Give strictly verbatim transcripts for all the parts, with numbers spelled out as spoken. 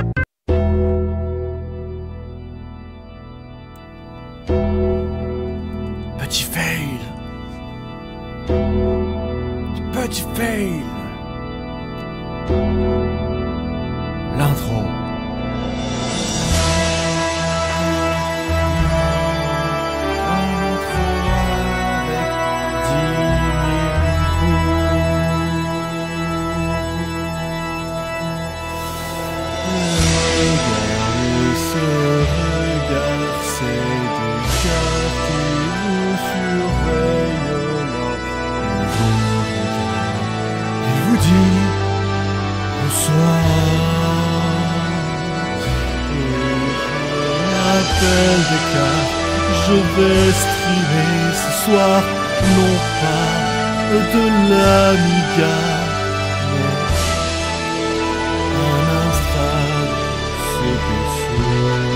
Petit fail. Petit fail. L'intro. Je vais streamer ce soir, non pas de l'Amiga, mais un Amstrad C P C.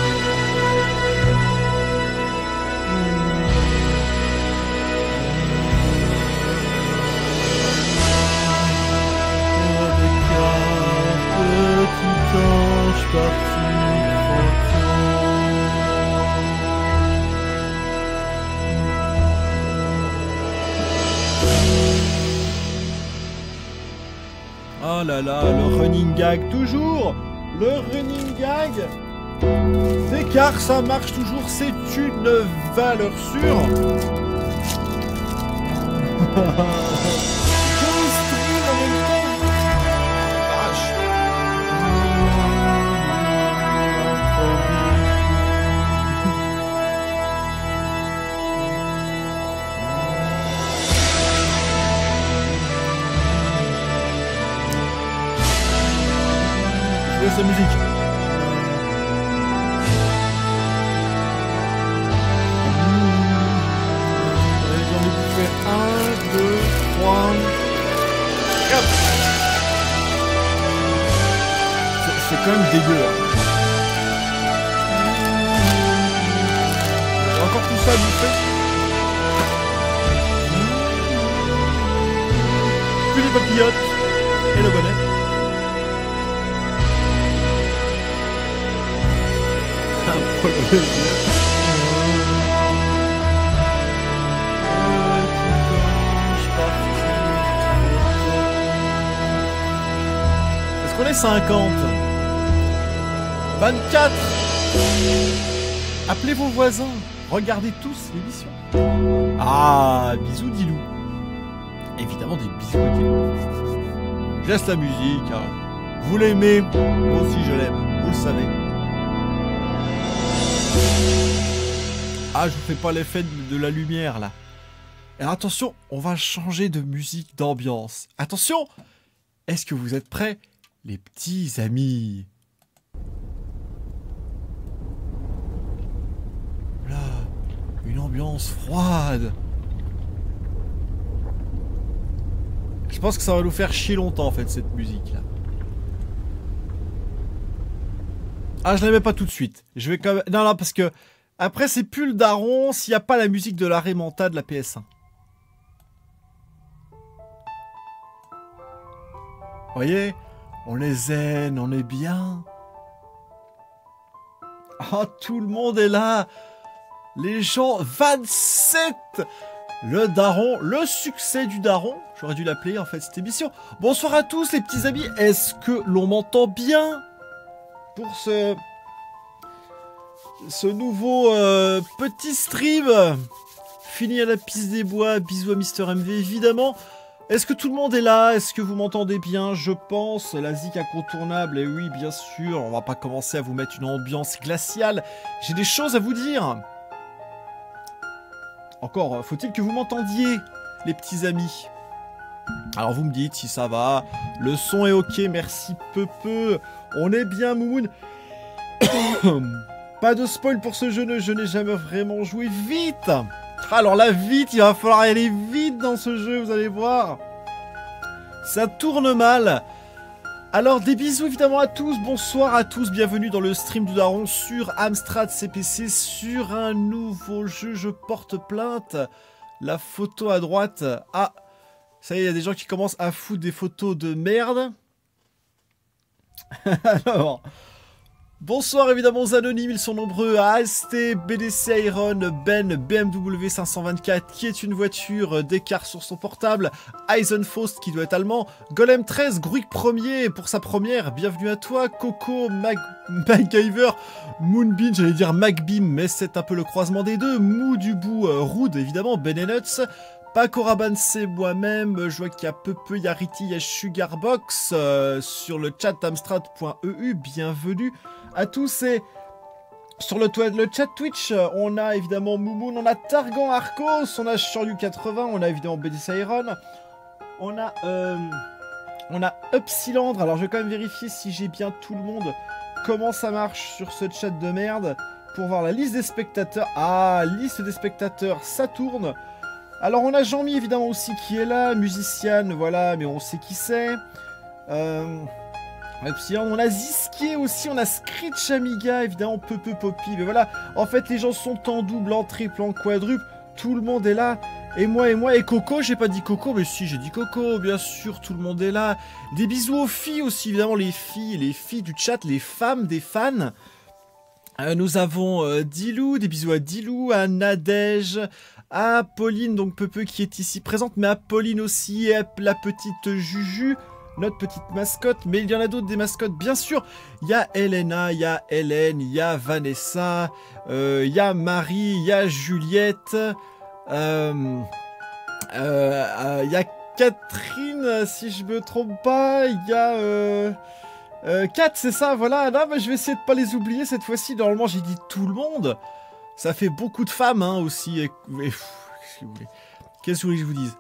Des cartes, petit ange parti tranquille. Oh là là, le running gag, toujours le running gag. Des cartes, ça marche toujours, c'est une valeur sûre. Je stream en même temps. Vache. Sa musique. J'en ai bouffé un, deux, trois, quatre. C'est quand même dégueu. Hein. Encore tout ça à bouffer. Puis les papillotes et le bonnet. Est-ce qu'on est cinquante? vingt-quatre. Appelez vos voisins. Regardez tous l'émission. Ah, bisous Dilou. Évidemment des bisous à Dilou. Je laisse la musique. Hein. Vous l'aimez, moi aussi je l'aime. Vous le savez. Ah, je vous fais pas l'effet de, de la lumière là. Alors attention, on va changer de musique d'ambiance. Attention, est-ce que vous êtes prêts, les petits amis? Là, une ambiance froide. Je pense que ça va nous faire chier longtemps en fait cette musique là. Ah, je la mets pas tout de suite. Je vais quand même... Non, non, parce que... Après, c'est plus le daron s'il n'y a pas la musique de l'arrêt mental de la P S un. Vous voyez? On est zen, on est bien. Oh, tout le monde est là. Les gens... vingt-sept. Le daron, le succès du daron. J'aurais dû l'appeler, en fait, cette émission. Bonsoir à tous, les petits amis. Est-ce que l'on m'entend bien pour ce... Ce nouveau euh, petit stream. Fini à la piste des bois. Bisous à Mister M V, évidemment. Est-ce que tout le monde est là? Est-ce que vous m'entendez bien? Je pense. La zik incontournable. Et oui, bien sûr. On va pas commencer à vous mettre une ambiance glaciale. J'ai des choses à vous dire. Encore, faut-il que vous m'entendiez, les petits amis? Alors vous me dites si ça va. Le son est ok. Merci peu peu. On est bien, Moumoun. Pas de spoil pour ce jeu, je n'ai jamais vraiment joué. Vite! Alors là, vite, il va falloir aller vite dans ce jeu, vous allez voir. Ça tourne mal. Alors, des bisous évidemment à tous. Bonsoir à tous, bienvenue dans le stream du Daron sur Amstrad C P C, sur un nouveau jeu. Je porte plainte. La photo à droite. Ah, ça y est, il y a des gens qui commencent à foutre des photos de merde. Alors, bonsoir évidemment aux anonymes, ils sont nombreux à A S T, B D C Iron, Ben, B M W cinq cent vingt-quatre qui est une voiture d'écart sur son portable, Eisenfaust qui doit être allemand, Golem treize, Gruik premier pour sa première, bienvenue à toi, Coco, Mag MacGyver, Moonbeam, j'allais dire MacBeam mais c'est un peu le croisement des deux, Mou du bout, euh, Rude évidemment, Ben et Nuts, Pacoraban c'est moi-même, je vois qu'il y a peu peu, il y a Riti, il y a Sugarbox, euh, sur le chat amstrad point E U, bienvenue à tous et sur le, le chat Twitch, on a évidemment Moumoun, on a Targan Arcos, on a Shoryu quatre-vingts, on a évidemment B D C Iron, on a euh, on a Upsilandre, alors je vais quand même vérifier si j'ai bien tout le monde, comment ça marche sur ce chat de merde, pour voir la liste des spectateurs, ah, liste des spectateurs, ça tourne. Alors on a Jean-Mi évidemment aussi qui est là, musicienne, voilà, mais on sait qui c'est. Euh... On a Ziskier aussi, on a Screech Amiga, évidemment, peu peu Poppy, mais voilà. En fait, les gens sont en double, en triple, en quadruple, tout le monde est là. Et moi, et moi, et Coco, j'ai pas dit Coco, mais si, j'ai dit Coco, bien sûr, tout le monde est là. Des bisous aux filles aussi, évidemment, les filles, les filles du chat, les femmes des fans. Euh, nous avons euh, Dilou, des bisous à Dilou, à Nadège, à Pauline, donc peu peu qui est ici présente, mais à Pauline aussi, et à la petite Juju, notre petite mascotte, mais il y en a d'autres des mascottes, bien sûr. Il y a Elena, il y a Hélène, il y a Vanessa, euh, il y a Marie, il y a Juliette, euh, euh, euh, il y a Catherine, si je me trompe pas, il y a... Euh, Euh, Kat, c'est ça, voilà. Là, bah, je vais essayer de pas les oublier cette fois-ci. Normalement, j'ai dit tout le monde. Ça fait beaucoup de femmes, hein, aussi. Et... Et... Qu'est-ce que vous voulez Qu'est-ce que vous voulez que je vous dise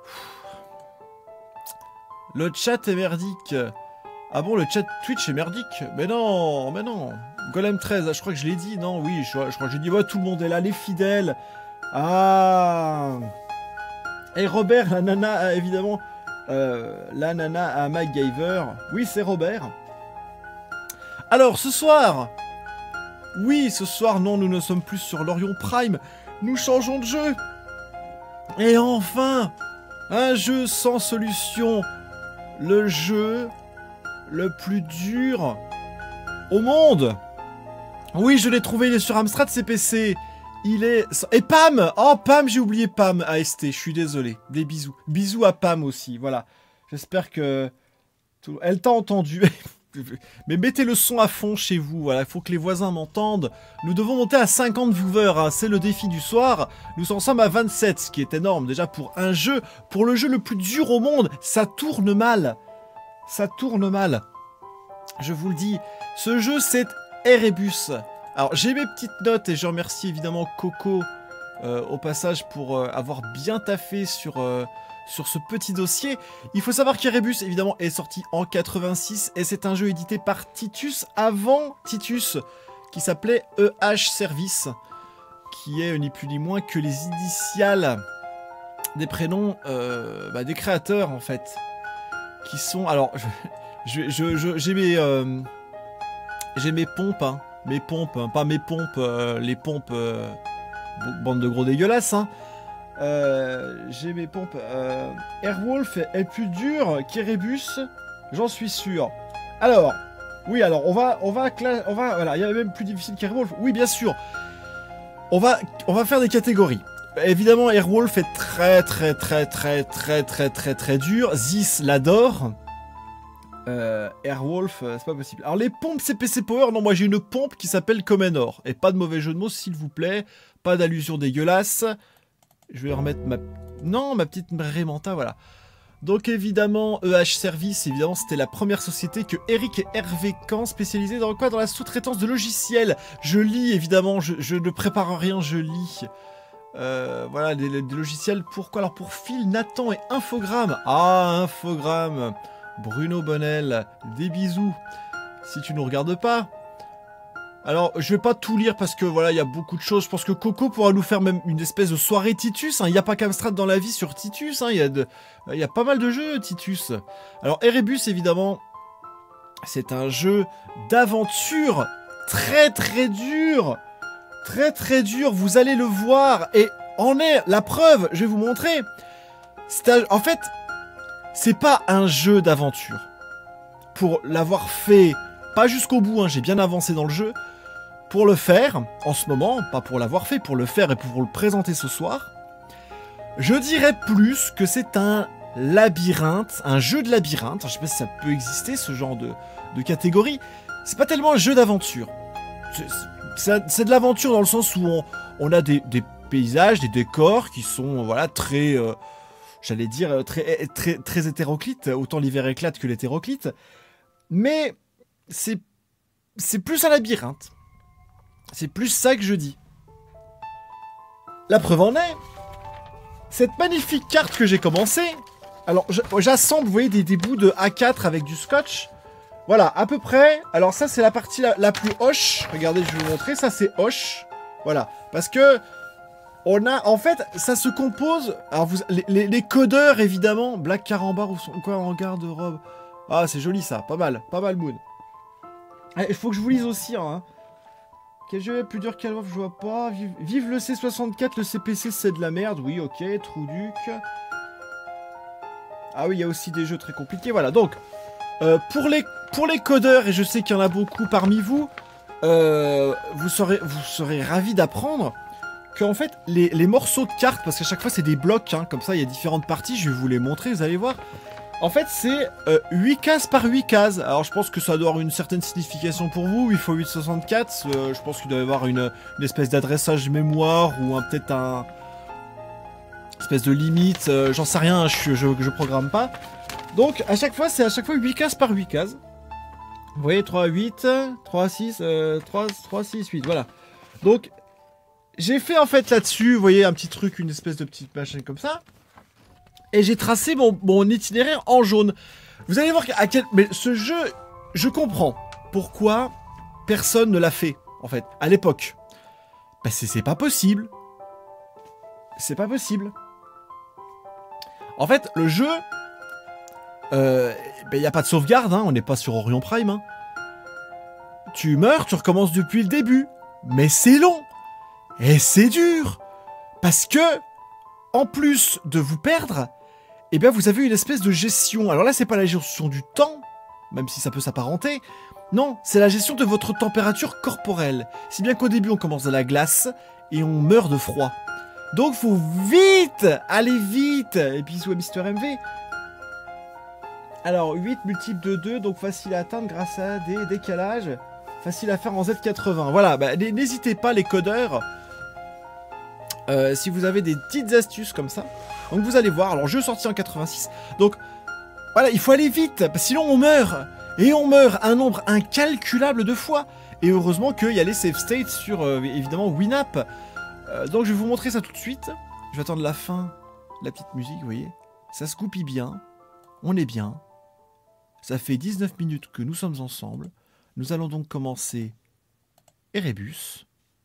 Le chat est merdique. Ah bon, le chat Twitch est merdique? Mais non, mais non. Golem treize, je crois que je l'ai dit. Non, oui, je, je crois que j'ai dit, ouais, tout le monde est là, les fidèles. Ah. Et Robert, la nana, évidemment. Euh, la nana à MacGyver. Oui, c'est Robert. Alors, ce soir, oui, ce soir, non, nous ne sommes plus sur l'Orion Prime, nous changeons de jeu. Et enfin, un jeu sans solution, le jeu le plus dur au monde. Oui, je l'ai trouvé, il est sur Amstrad C P C. Il est... Et Pam. Oh, Pam, j'ai oublié Pam, A S T, je suis désolé. Des bisous. Bisous à Pam aussi, voilà. J'espère que... Elle t'a entendu. Mais mettez le son à fond chez vous, voilà, il faut que les voisins m'entendent. Nous devons monter à cinquante viewers, hein. C'est le défi du soir. Nous en sommes à vingt-sept, ce qui est énorme déjà pour un jeu. Pour le jeu le plus dur au monde, ça tourne mal. Ça tourne mal. Je vous le dis, ce jeu c'est Erebus. Alors j'ai mes petites notes et je remercie évidemment Coco euh, au passage pour euh, avoir bien taffé sur... Euh, sur ce petit dossier. Il faut savoir qu'Erebus, évidemment, est sorti en quatre-vingt-six et c'est un jeu édité par Titus avant Titus, qui s'appelait E H Service, qui est ni plus ni moins que les initiales des prénoms euh, bah, des créateurs, en fait, qui sont... Alors, je, je, je, j'ai mes... Euh, j'ai mes pompes, hein, mes pompes, hein, pas mes pompes, euh, les pompes... Euh, bande de gros dégueulasses, hein. Euh, j'ai mes pompes. Euh, Airwolf est plus dur qu'Erebus, j'en suis sûr. Alors, oui, alors on va, on va, on va, voilà, il y a même plus difficile qu'Airwolf. Oui, bien sûr. On va, on va faire des catégories. Évidemment, Airwolf est très, très, très, très, très, très, très, très dur. Zis l'adore. Euh, Airwolf, c'est pas possible. Alors les pompes C P C Power, non, moi j'ai une pompe qui s'appelle Comenor. Et pas de mauvais jeu de mots, s'il vous plaît. Pas d'allusion dégueulasse. Je vais remettre ma... Non, ma petite Raymanta, voilà. Donc évidemment, E H Service, évidemment, c'était la première société que Eric et Hervé Camp spécialisés dans quoi? Dans la sous-traitance de logiciels. Je lis, évidemment, je, je ne prépare rien, je lis. Euh, voilà, des, des logiciels. Pourquoi? Alors pour Phil, Nathan et Infogramme. Ah, Infogramme. Bruno Bonnel, des bisous. Si tu nous regardes pas... Alors, je vais pas tout lire parce que voilà, il y a beaucoup de choses. Je pense que Coco pourra nous faire même une espèce de soirée Titus. Hein. Il n'y a pas qu'Amstrad dans la vie sur Titus. Hein. Il y a de... il y a pas mal de jeux Titus. Alors, Erebus, évidemment, c'est un jeu d'aventure très très dur. Très très dur. Vous allez le voir. Et en est la preuve. Je vais vous montrer. Un... En fait, c'est pas un jeu d'aventure. pour l'avoir fait, pas jusqu'au bout, hein, j'ai bien avancé dans le jeu, pour le faire, en ce moment, pas pour l'avoir fait, pour le faire et pour le présenter ce soir, je dirais plus que c'est un labyrinthe, un jeu de labyrinthe. Je sais pas si ça peut exister, ce genre de, de catégorie. C'est pas tellement un jeu d'aventure. C'est de l'aventure dans le sens où on, on a des, des paysages, des décors qui sont voilà très, euh, j'allais dire très, très, très hétéroclites. Autant l'hiver éclate que l'hétéroclite. Mais c'est c'est plus un labyrinthe. C'est plus ça que je dis. La preuve en est, cette magnifique carte que j'ai commencée. Alors j'assemble, vous voyez, des, des bouts de A quatre avec du scotch. Voilà, à peu près. Alors ça, c'est la partie la, la plus hoche. Regardez, je vais vous montrer. Ça, c'est hoche. Voilà. Parce que, on a... En fait, ça se compose... Alors, vous, les, les, les codeurs, évidemment. Black Carambar ou son, quoi, en garde-robe. Ah, c'est joli, ça. Pas mal. Pas mal, Moon. Il faut que je vous lise aussi, hein. Quel jeu est plus dur qu'Alwof, je vois pas. Vive, vive le C soixante-quatre, le C P C, c'est de la merde. Oui, ok. Trouduc. Ah oui, il y a aussi des jeux très compliqués. Voilà, donc... Euh, pour, les, pour les codeurs, et je sais qu'il y en a beaucoup parmi vous, euh, vous, serez, vous serez ravis d'apprendre qu'en fait, les, les morceaux de cartes, parce qu'à chaque fois c'est des blocs, hein, comme ça il y a différentes parties, je vais vous les montrer, vous allez voir. En fait, c'est euh, huit cases par huit cases. Alors je pense que ça doit avoir une certaine signification pour vous, huit fois huit, soixante-quatre. Euh, je pense qu'il doit y avoir une, une espèce d'adressage mémoire, ou peut-être un... espèce de limite, euh, j'en sais rien, je, je, je programme pas. Donc, à chaque fois, c'est à chaque fois huit cases par huit cases. Vous voyez, trois, huit, trois, six, euh, trois, trois, six, huit, voilà. Donc, j'ai fait en fait là-dessus, vous voyez, un petit truc, une espèce de petite machine comme ça. Et j'ai tracé mon, mon itinéraire en jaune. Vous allez voir à quel... Mais ce jeu, je comprends pourquoi personne ne l'a fait, en fait, à l'époque. Bah, c'est pas possible. C'est pas possible. En fait, le jeu... Il euh, n'y a pas de sauvegarde, hein, on n'est pas sur Orion Prime. Hein. Tu meurs, tu recommences depuis le début. Mais c'est long. Et c'est dur. Parce que, en plus de vous perdre, eh bien vous avez une espèce de gestion. Alors là, c'est pas la gestion du temps, même si ça peut s'apparenter. Non, c'est la gestion de votre température corporelle. Si bien qu'au début, on commence à la glace et on meurt de froid. Donc, faut vite, aller vite. Et bisous à Mister M V. Alors, huit multiples de deux, donc facile à atteindre grâce à des décalages. Facile à faire en Z quatre-vingts. Voilà, bah, n'hésitez pas les codeurs. Euh, si vous avez des petites astuces comme ça. Donc vous allez voir, alors jeu sorti en quatre-vingt-six. Donc, voilà, il faut aller vite, sinon on meurt. Et on meurt un nombre incalculable de fois. Et heureusement qu'il y a les save states sur, euh, évidemment, Winamp. Euh, donc je vais vous montrer ça tout de suite. Je vais attendre la fin, la petite musique, vous voyez. Ça se goupille bien. On est bien. Ça fait dix-neuf minutes que nous sommes ensemble. Nous allons donc commencer Erebus.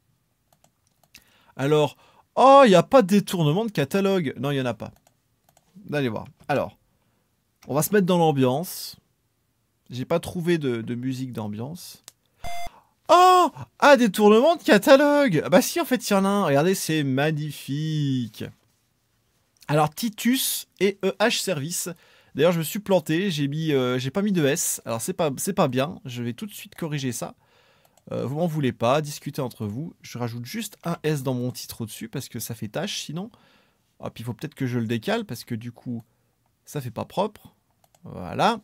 Alors, oh, il n'y a pas de détournement de catalogue. Non, il n'y en a pas. Allez voir. Alors, on va se mettre dans l'ambiance. J'ai pas trouvé de, de musique d'ambiance. Oh, ah, détournement de catalogue. Bah si, en fait, il y en a un. Regardez, c'est magnifique. Alors, Titus et E H Service. D'ailleurs, je me suis planté, j'ai mis, euh, j'ai pas mis de S. Alors, c'est pas, c'est pas bien. Je vais tout de suite corriger ça. Euh, vous m'en voulez pas, discutez entre vous. Je rajoute juste un S dans mon titre au-dessus parce que ça fait tâche sinon. Ah, puis il faut peut-être que je le décale parce que du coup, ça fait pas propre. Voilà.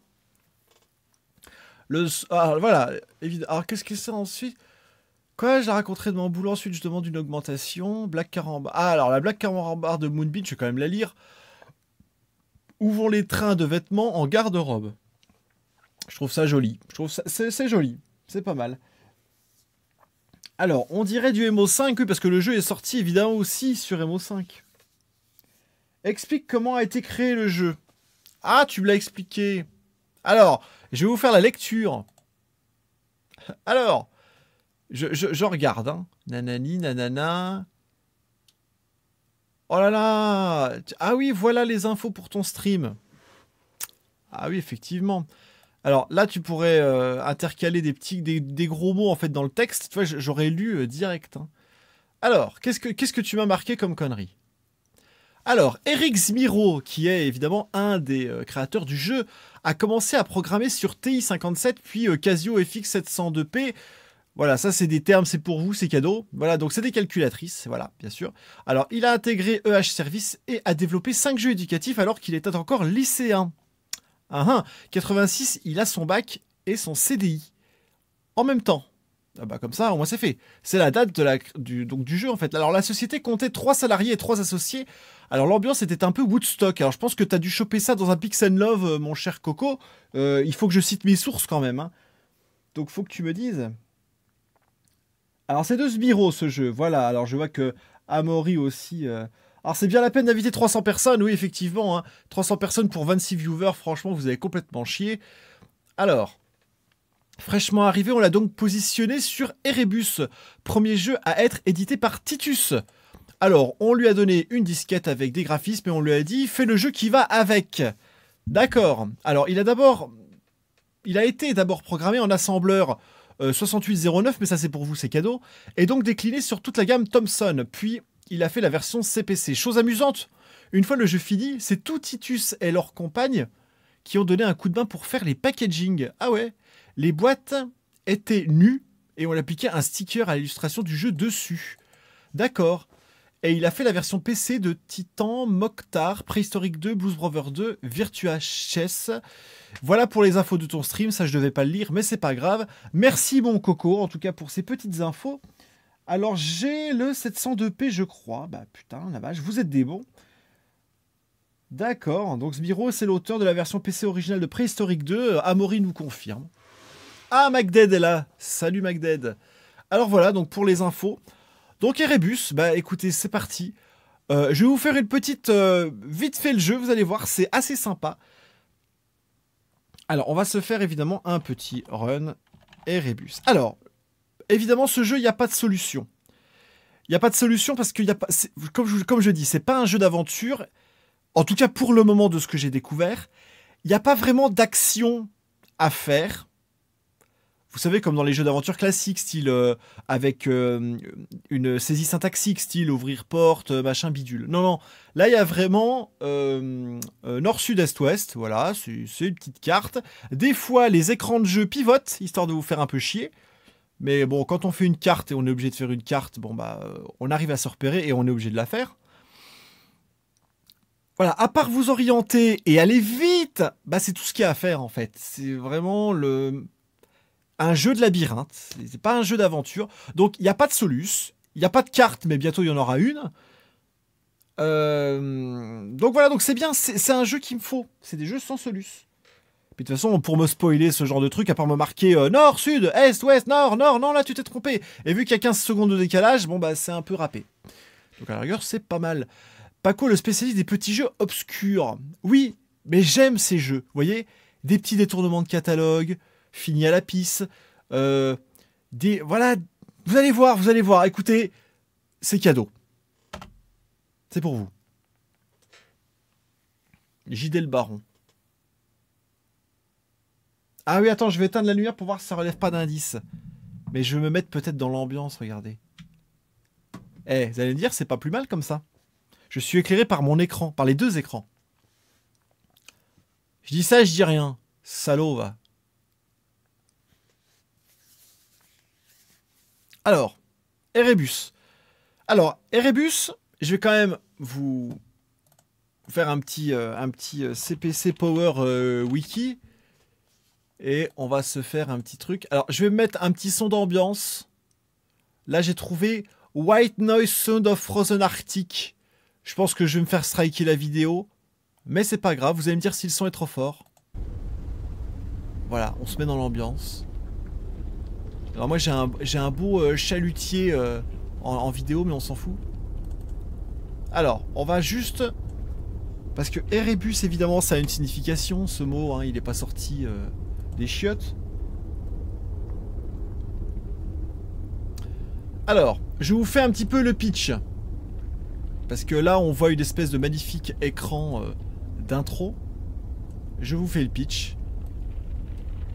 Le, ah, voilà. Alors, qu'est-ce que c'est ensuite? Quoi, je la raconterai de mon boulot. Ensuite, je demande une augmentation. Black Carambar. Ah, alors la Black Carambar de Moonbeam, je vais quand même la lire. Où vont les trains de vêtements en garde-robe? Je trouve ça joli. Je trouve ça, c'est joli. C'est pas mal. Alors, on dirait du M O cinq, oui, parce que le jeu est sorti évidemment aussi sur M O cinq. Explique comment a été créé le jeu. Ah, tu me l'as expliqué. Alors, je vais vous faire la lecture. Alors, je, je, je regarde. Hein. Nanani, nanana. Oh là là. Ah oui, voilà les infos pour ton stream. Ah oui, effectivement. Alors là, tu pourrais euh, intercaler des petits, des, des gros mots en fait dans le texte. Tu vois, j'aurais lu euh, direct. Hein. Alors, qu'est-ce que qu'est-ce que tu m'as marqué comme connerie? Alors, Eric Zmiro, qui est évidemment un des euh, créateurs du jeu, a commencé à programmer sur T I cinquante-sept, puis euh, Casio F X sept cent deux P. Voilà, ça c'est des termes, c'est pour vous, c'est cadeau. Voilà, donc c'est des calculatrices, voilà, bien sûr. Alors, il a intégré E H Service et a développé cinq jeux éducatifs alors qu'il était encore lycéen. Ah, ah, quatre-vingt-six, il a son bac et son C D I. En même temps. Ah bah comme ça, au moins c'est fait. C'est la date de la, du, donc, du jeu en fait. Alors la société comptait trois salariés et trois associés. Alors l'ambiance était un peu Woodstock. Alors je pense que tu as dû choper ça dans un Pix and Love, euh, mon cher Coco. Euh, il faut que je cite mes sources quand même. Hein. Donc faut que tu me dises. Alors c'est de Sbiro ce jeu. Voilà, alors je vois que Amaury aussi... Euh... Alors c'est bien la peine d'inviter trois cents personnes, oui effectivement. Hein. trois cents personnes pour vingt-six viewers, franchement vous avez complètement chié. Alors... Fraîchement arrivé, on l'a donc positionné sur Erebus, premier jeu à être édité par Titus. Alors, on lui a donné une disquette avec des graphismes et on lui a dit « Fais le jeu qui va avec ». D'accord. Alors, il a d'abord... Il a été d'abord programmé en assembleur euh, soixante-huit zéro neuf, mais ça c'est pour vous, c'est cadeau, et donc décliné sur toute la gamme Thomson. Puis, il a fait la version C P C. Chose amusante, une fois le jeu fini, c'est tout Titus et leur compagne qui ont donné un coup de main pour faire les packaging. Ah ouais. Les boîtes étaient nues et on appliquait un sticker à l'illustration du jeu dessus. D'accord. Et il a fait la version P C de Titan, Mokhtar, Prehistoric deux, Blues Brothers deux, Virtua Chess. Voilà pour les infos de ton stream. Ça, je devais pas le lire, mais c'est pas grave. Merci, mon Coco, en tout cas pour ces petites infos. Alors, j'ai le sept cent deux P, je crois. Bah, putain, la vache, vous êtes des bons. D'accord. Donc, Sbiro, c'est l'auteur de la version P C originale de Prehistoric deux. Amaury nous confirme. Ah, MacDead est là. Salut, MacDead. Alors, voilà, donc pour les infos. Donc, Erebus, bah, écoutez, c'est parti. Euh, je vais vous faire une petite... Euh, vite fait le jeu, vous allez voir, c'est assez sympa. Alors, on va se faire évidemment un petit run Erebus. Alors, évidemment, ce jeu, il n'y a pas de solution. Il n'y a pas de solution parce qu'il n'y a pas... Comme je, comme je dis, c'est pas un jeu d'aventure. En tout cas, pour le moment de ce que j'ai découvert, il n'y a pas vraiment d'action à faire. Vous savez, comme dans les jeux d'aventure classiques, style euh, avec euh, une saisie syntaxique, style ouvrir porte, machin bidule. Non, non. Là, il y a vraiment euh, euh, nord, sud, est, ouest. Voilà, c'est une petite carte. Des fois, les écrans de jeu pivotent, histoire de vous faire un peu chier. Mais bon, quand on fait une carte et on est obligé de faire une carte, bon bah, euh, on arrive à se repérer et on est obligé de la faire. Voilà, à part vous orienter et aller vite, bah c'est tout ce qu'il y a à faire en fait. C'est vraiment le... un jeu de labyrinthe, c'est pas un jeu d'aventure. Donc il n'y a pas de soluce, il n'y a pas de carte, mais bientôt il y en aura une. Euh... Donc voilà, donc c'est bien, c'est un jeu qu'il me faut. C'est des jeux sans soluce. Puis de toute façon, pour me spoiler ce genre de truc, à part me marquer euh, nord, sud, est, ouest, nord, nord, non, là tu t'es trompé. Et vu qu'il y a quinze secondes de décalage, bon bah c'est un peu râpé. Donc à la rigueur, c'est pas mal. Paco, le spécialiste des petits jeux obscurs. Oui, mais j'aime ces jeux. Vous voyez, des petits détournements de catalogue, finis à la pisse. Euh, des, voilà, vous allez voir, vous allez voir. Écoutez, c'est cadeau. C'est pour vous. J D le baron. Ah oui, attends, je vais éteindre la lumière pour voir si ça relève pas d'indice. Mais je vais me mettre peut-être dans l'ambiance, regardez. Eh, vous allez me dire, c'est pas plus mal comme ça. Je suis éclairé par mon écran, par les deux écrans. Je dis ça, je dis rien. Salaud, va. Alors, Erebus. Alors, Erebus, je vais quand même vous faire un petit, euh, un petit euh, C P C Power euh, Wiki. Et on va se faire un petit truc. Alors, je vais mettre un petit son d'ambiance. Là, j'ai trouvé White Noise Sound of Frozen Arctic. Je pense que je vais me faire striker la vidéo. Mais c'est pas grave, vous allez me dire si le son est trop fort. Voilà, on se met dans l'ambiance. Alors moi j'ai un, j'ai un beau euh, chalutier euh, en, en vidéo, mais on s'en fout. Alors, on va juste... Parce que Erebus, évidemment, ça a une signification, ce mot, hein, il n'est pas sorti euh, des chiottes. Alors, je vous fais un petit peu le pitch. Parce que là, on voit une espèce de magnifique écran euh, d'intro. Je vous fais le pitch.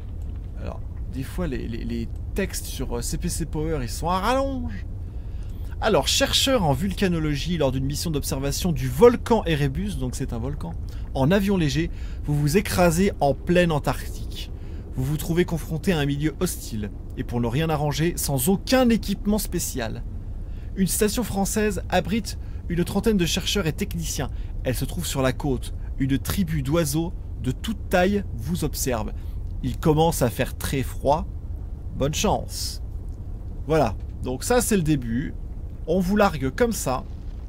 Alors, des fois, les, les, les textes sur C P C Power, ils sont à rallonge. Alors, chercheur en vulcanologie lors d'une mission d'observation du volcan Erebus, donc c'est un volcan, en avion léger, vous vous écrasez en pleine Antarctique. Vous vous trouvez confronté à un milieu hostile, et pour ne rien arranger, sans aucun équipement spécial. Une station française abrite une trentaine de chercheurs et techniciens. Elle se trouve sur la côte. Une tribu d'oiseaux de toute taille vous observe. Il commence à faire très froid. Bonne chance. Voilà, donc ça c'est le début. On vous largue comme ça.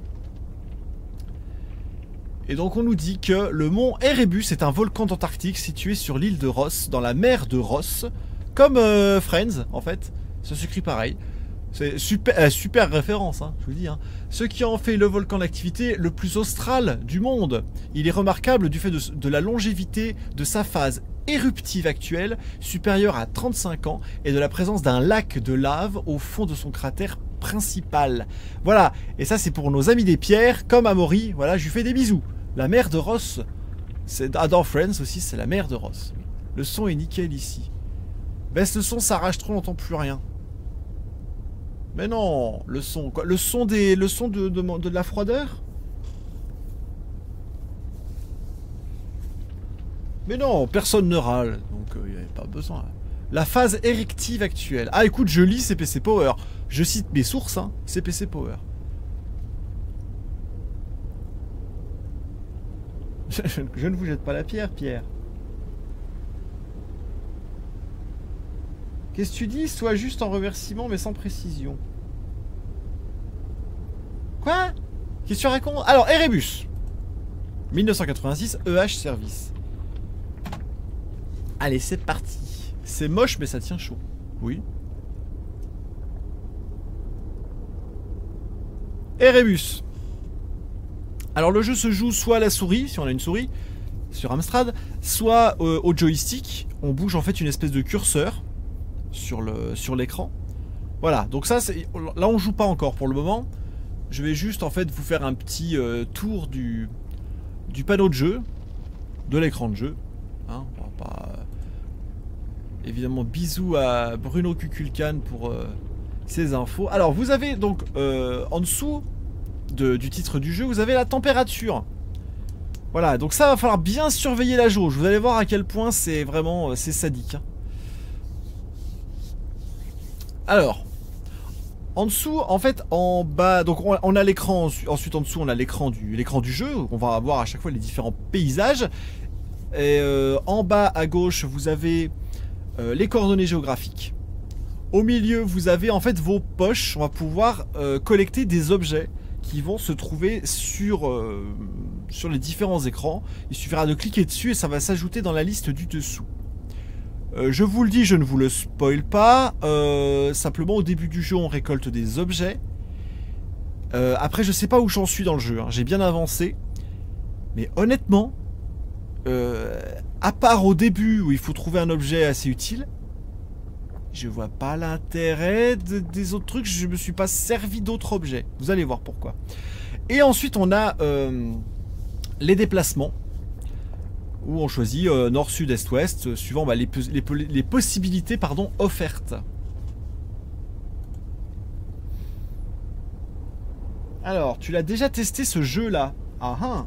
Et donc on nous dit que le mont Erebus est un volcan d'Antarctique situé sur l'île de Ross, dans la mer de Ross. Comme euh, Friends, en fait. Ça s'écrit pareil. C'est super, euh, super référence, hein, je vous le dis. Hein. Ce qui en fait le volcan d'activité le plus austral du monde. Il est remarquable du fait de, de la longévité de sa phase éruptive actuelle, supérieure à trente-cinq ans, et de la présence d'un lac de lave au fond de son cratère principal. Voilà, et ça c'est pour nos amis des pierres, comme Amaury, voilà, je lui fais des bisous. La mer de Ross, ah, dans Friends aussi, c'est la mer de Ross. Le son est nickel ici. Baisse le son, ça rage trop, on n'entend plus rien. Mais non, le son, quoi. Le son des, le son de, de, de, de la froideur. Mais non, personne ne râle, donc il euh, n'y avait pas besoin. La phase érective actuelle. Ah écoute, je lis C P C Power. Je cite mes sources, hein, C P C Power. Je, je, je ne vous jette pas la pierre, Pierre. Qu'est-ce que tu dis? Soit juste en remerciement, mais sans précision. Quoi? Qu'est-ce que tu racontes? Alors, Erebus. mille neuf cent quatre-vingt-six, E H Service. Allez, c'est parti. C'est moche, mais ça tient chaud. Oui. Erebus. Alors, le jeu se joue soit à la souris, si on a une souris, sur Amstrad, soit euh, au joystick. On bouge en fait une espèce de curseur sur le sur l'écran. Voilà, donc ça, c'est là on joue pas encore pour le moment. Je vais juste en fait vous faire un petit euh, tour du du panneau de jeu, de l'écran de jeu. Hein, on va pas, euh, évidemment, bisous à Bruno Kukulkan pour euh, ces infos. Alors vous avez donc euh, en dessous de, du titre du jeu, vous avez la température. Voilà, donc ça va falloir bien surveiller la jauge. Vous allez voir à quel point c'est vraiment euh, c'est sadique. Hein. Alors, en dessous, en fait, en bas, donc on, on a l'écran, ensuite en dessous on a l'écran du, l'écran du jeu, on va avoir à chaque fois les différents paysages. Et euh, en bas à gauche, vous avez euh, les coordonnées géographiques. Au milieu, vous avez en fait vos poches, on va pouvoir euh, collecter des objets qui vont se trouver sur, euh, sur les différents écrans. Il suffira de cliquer dessus et ça va s'ajouter dans la liste du dessous. Euh, je vous le dis, je ne vous le spoil pas. Euh, simplement, au début du jeu, on récolte des objets. Euh, après, je sais pas où j'en suis dans le jeu. Hein. J'ai bien avancé. Mais honnêtement, euh, à part au début où il faut trouver un objet assez utile, je vois pas l'intérêt de, des autres trucs. Je me suis pas servi d'autres objets. Vous allez voir pourquoi. Et ensuite, on a euh, les déplacements. Où on choisit euh, nord, sud, est, ouest, euh, suivant bah, les, les, les possibilités pardon, offertes. Alors, tu l'as déjà testé ce jeu-là? Ah ah.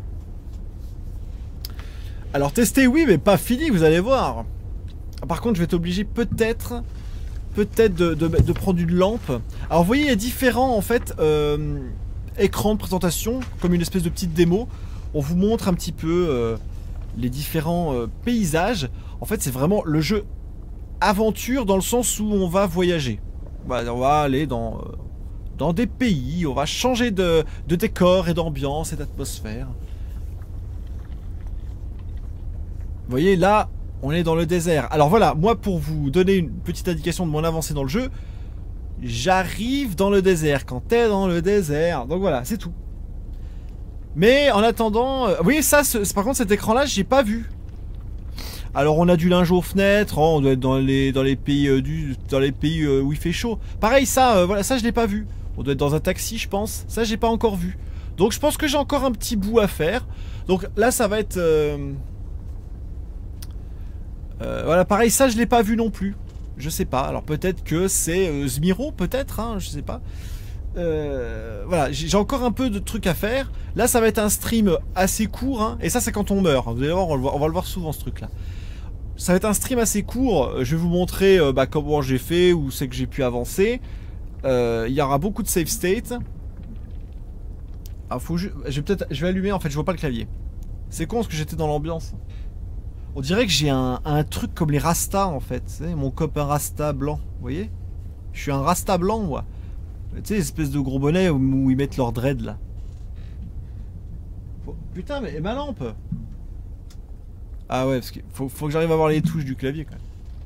Alors, testé, oui, mais pas fini, vous allez voir. Par contre, je vais t'obliger peut-être peut-être de, de, de prendre une lampe. Alors, vous voyez, il y a différents, en fait, euh, écrans de présentation, comme une espèce de petite démo. On vous montre un petit peu... Euh, les différents euh, paysages. En fait, c'est vraiment le jeu aventure dans le sens où on va voyager. Bah, on va aller dans, euh, dans des pays, on va changer de, de décor et d'ambiance et d'atmosphère. Vous voyez, là, on est dans le désert. Alors voilà, moi, pour vous donner une petite indication de mon avancée dans le jeu, j'arrive dans le désert quand t'es dans le désert. Donc voilà, c'est tout. Mais en attendant, euh, oui ça, par contre cet écran là j'ai pas vu. Alors on a du linge aux fenêtres, oh, on doit être dans les, dans les pays, euh, du, dans les pays euh, où il fait chaud. Pareil ça, euh, voilà, ça je l'ai pas vu. On doit être dans un taxi je pense, ça j'ai pas encore vu. Donc je pense que j'ai encore un petit bout à faire. Donc là ça va être... Euh... Euh, voilà pareil ça je l'ai pas vu non plus. Je sais pas, alors peut-être que c'est euh, Zmiro peut-être, hein, je sais pas. Euh, voilà, j'ai encore un peu de trucs à faire. Là, ça va être un stream assez court, hein, et ça, c'est quand on meurt. Vous allez voir, on va le voir, on va le voir souvent, ce truc-là. Ça va être un stream assez court. Je vais vous montrer euh, bah, comment j'ai fait, où c'est que j'ai pu avancer. Euh, il y aura beaucoup de save state. Ah, faut je... je vais peut-être, je vais allumer. En fait, je vois pas le clavier. C'est con parce que j'étais dans l'ambiance. On dirait que j'ai un, un truc comme les Rasta en fait. Tu sais, mon copain Rasta blanc. Vous voyez? Je suis un Rasta blanc, moi. Tu sais, espèce de gros bonnet où, où ils mettent leur dread là. Oh, putain, mais et ma lampe? Ah ouais, parce qu'il faut, faut que j'arrive à voir les touches du clavier quand même.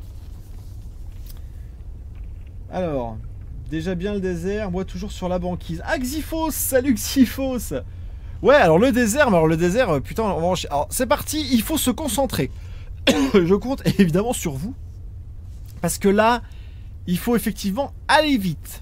Alors, déjà bien le désert, moi toujours sur la banquise. Ah, Xyphos! Salut Xyphos! Ouais, alors le désert, mais alors le désert, putain, on va en chier. Alors c'est parti, il faut se concentrer. Je compte évidemment sur vous. Parce que là, il faut effectivement aller vite.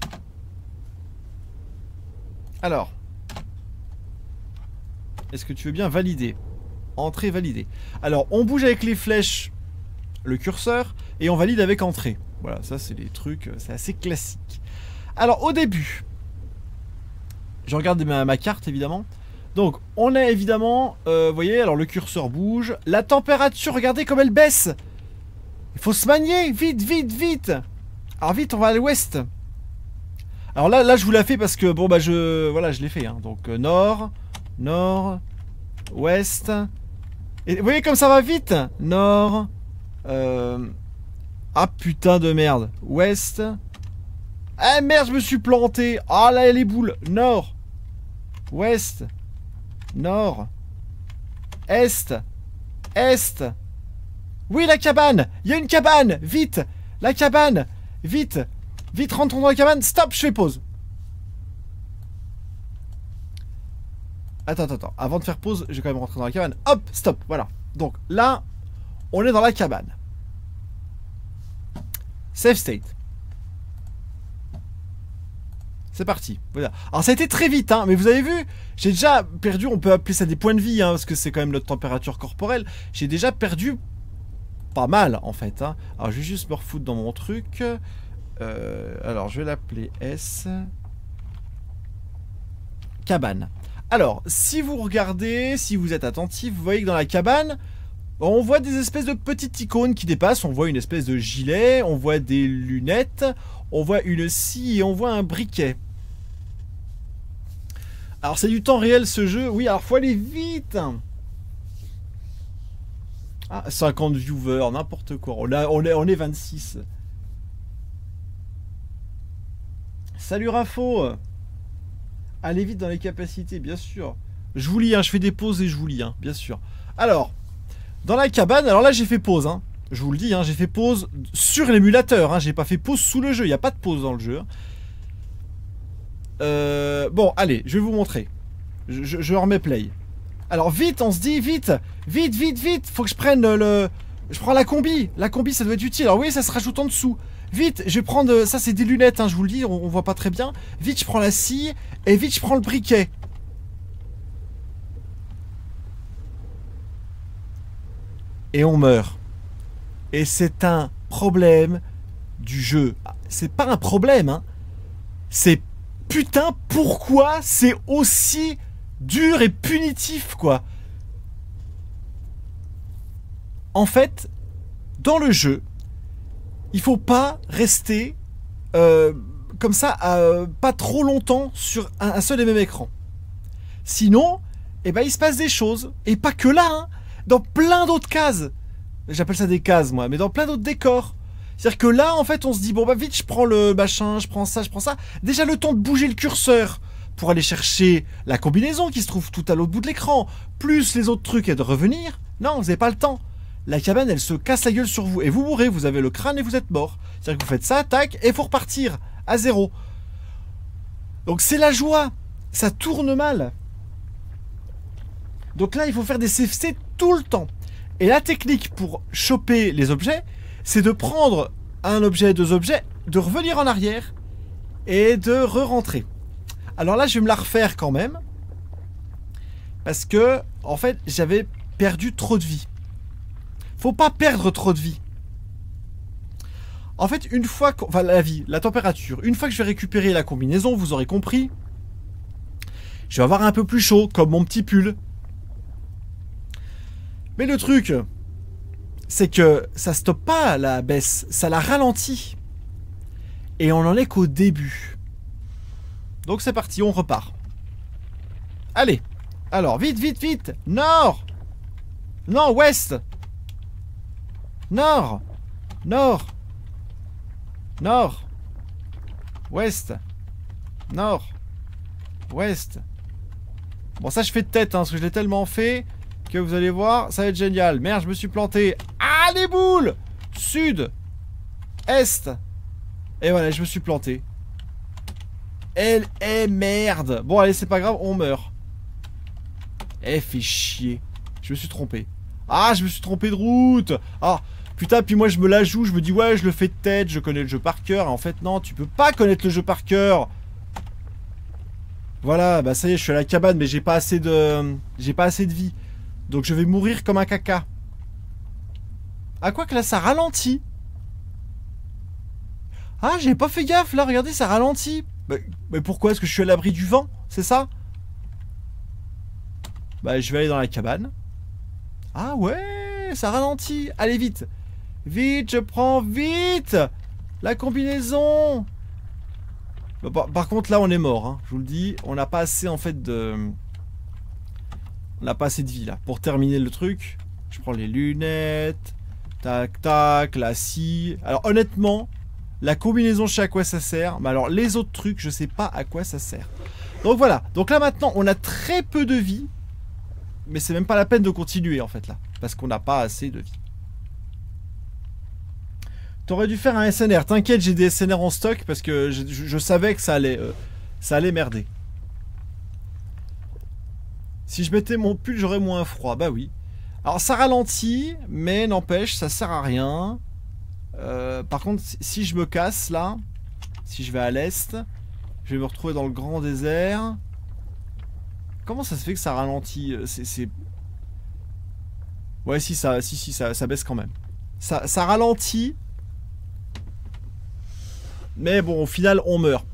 Alors, est-ce que tu veux bien valider? Entrée validée. Alors, on bouge avec les flèches, le curseur, et on valide avec entrée. Voilà, ça c'est les trucs, c'est assez classique. Alors, au début, je regarde ma, ma carte évidemment. Donc, on a évidemment, euh, vous voyez, alors le curseur bouge. La température, regardez comme elle baisse. Il faut se manier, vite, vite, vite. Alors vite, on va à l'ouest. Alors là, là, je vous la fais parce que, bon, bah, je... Voilà, je l'ai fait, hein. Donc, euh, nord, nord, ouest. Et vous voyez comme ça va vite. Nord. Euh... Ah, putain de merde. Ouest. Ah, merde, je me suis planté. Ah, là, les boules. Nord. Ouest. Nord. Est. Est. Oui, la cabane. Il y a une cabane. Vite. La cabane. Vite. Vite, rentrons dans la cabane. Stop, je fais pause. Attends, attends, attends. Avant de faire pause, je vais quand même rentrer dans la cabane. Hop, stop. Voilà. Donc là, on est dans la cabane. Save state. C'est parti. Voilà. Alors ça a été très vite, hein, mais vous avez vu, j'ai déjà perdu, on peut appeler ça des points de vie, hein, parce que c'est quand même notre température corporelle. J'ai déjà perdu pas mal, en fait. Hein. Alors je vais juste me refoutre dans mon truc. Euh, alors je vais l'appeler S. Cabane. Alors, si vous regardez, si vous êtes attentif, vous voyez que dans la cabane, on voit des espèces de petites icônes qui dépassent. On voit une espèce de gilet, on voit des lunettes, on voit une scie et on voit un briquet. Alors c'est du temps réel ce jeu. Oui, alors faut aller vite. Ah, cinquante viewers, n'importe quoi. On, a, on, est, on est vingt-six. Salut Rafo. Allez vite dans les capacités, bien sûr. Je vous lis, hein, je fais des pauses et je vous lis, hein, bien sûr. Alors, dans la cabane, alors là j'ai fait pause, hein. Je vous le dis, hein, j'ai fait pause sur l'émulateur, hein, j'ai pas fait pause sous le jeu, il n'y a pas de pause dans le jeu. Euh, bon, allez, je vais vous montrer. Je, je, je remets play. Alors vite, on se dit, vite, vite, vite, vite, faut que je prenne le... le... Je prends la combi, la combi ça doit être utile. Alors oui, ça se rajoute en dessous. Vite, je vais prendre... Ça c'est des lunettes, hein, je vous le dis, on, on voit pas très bien. Vite, je prends la scie, et vite, je prends le briquet. Et on meurt. Et c'est un problème du jeu. C'est pas un problème, hein. C'est putain pourquoi c'est aussi dur et punitif, quoi. En fait, dans le jeu, il faut pas rester euh, comme ça, euh, pas trop longtemps sur un, un seul et même écran. Sinon, eh ben, il se passe des choses. Et pas que là, hein. Dans plein d'autres cases. J'appelle ça des cases, moi, mais dans plein d'autres décors. C'est-à-dire que là, en fait, on se dit, bon, bah vite, je prends le machin, je prends ça, je prends ça. Déjà le temps de bouger le curseur pour aller chercher la combinaison qui se trouve tout à l'autre bout de l'écran, plus les autres trucs et de revenir. Non, vous n'avez pas le temps. La cabane, elle se casse la gueule sur vous. Et vous mourrez, vous avez le crâne et vous êtes mort. C'est-à-dire que vous faites ça, tac, et il faut repartir à zéro. Donc c'est la joie. Ça tourne mal. Donc là, il faut faire des C F C tout le temps. Et la technique pour choper les objets, c'est de prendre un objet, deux objets, de revenir en arrière et de re-rentrer. Alors là, je vais me la refaire quand même. Parce que, en fait, j'avais perdu trop de vie. Faut pas perdre trop de vie. En fait, une fois... Enfin, la vie, la température. Une fois que je vais récupérer la combinaison, vous aurez compris, je vais avoir un peu plus chaud, comme mon petit pull. Mais le truc, c'est que ça stoppe pas la baisse, ça la ralentit. Et on en est qu'au début. Donc c'est parti, on repart. Allez. Alors, vite, vite, vite. Nord. Non, ouest. Nord. Nord. Nord. Ouest. Nord. Ouest. Bon, ça je fais de tête, hein, parce que je l'ai tellement fait que vous allez voir, ça va être génial. Merde, je me suis planté. Ah, les boules. Sud. Est. Et voilà, je me suis planté. Elle est merde. Bon, allez, c'est pas grave, on meurt. Eh, fait chier. Je me suis trompé. Ah, je me suis trompé de route. Ah, putain, puis moi je me la joue, je me dis ouais, je le fais de tête, je connais le jeu par cœur. En fait, non, tu peux pas connaître le jeu par cœur. Voilà, bah ça y est, je suis à la cabane, mais j'ai pas assez de... J'ai pas assez de vie. Donc je vais mourir comme un caca. Ah, quoi que là, ça ralentit. Ah, j'ai pas fait gaffe, là, regardez, ça ralentit. Mais, mais pourquoi? Est-ce que je suis à l'abri du vent? C'est ça? Bah, je vais aller dans la cabane. Ah ouais, ça ralentit. Allez, vite. Vite, je prends vite la combinaison. Bah, par, par contre, là, on est mort, hein, je vous le dis. On n'a pas assez, en fait, de... On n'a pas assez de vie, là. Pour terminer le truc, je prends les lunettes. Tac, tac, la scie. Alors, honnêtement, la combinaison, je sais à quoi ça sert. Mais alors, les autres trucs, je sais pas à quoi ça sert. Donc, voilà. Donc là, maintenant, on a très peu de vie. Mais c'est même pas la peine de continuer, en fait, là. Parce qu'on n'a pas assez de vie. T'aurais dû faire un S N R. T'inquiète, j'ai des S N R en stock parce que je, je, je savais que ça allait, euh, ça allait merder. Si je mettais mon pull, j'aurais moins froid. Bah oui. Alors, ça ralentit, mais n'empêche, ça sert à rien. Euh, par contre, si je me casse, là, si je vais à l'est, je vais me retrouver dans le grand désert. Comment ça se fait que ça ralentit? C'est... Ouais, si, ça, si, si, ça, ça baisse quand même. Ça, ça ralentit. Mais bon, au final, on meurt.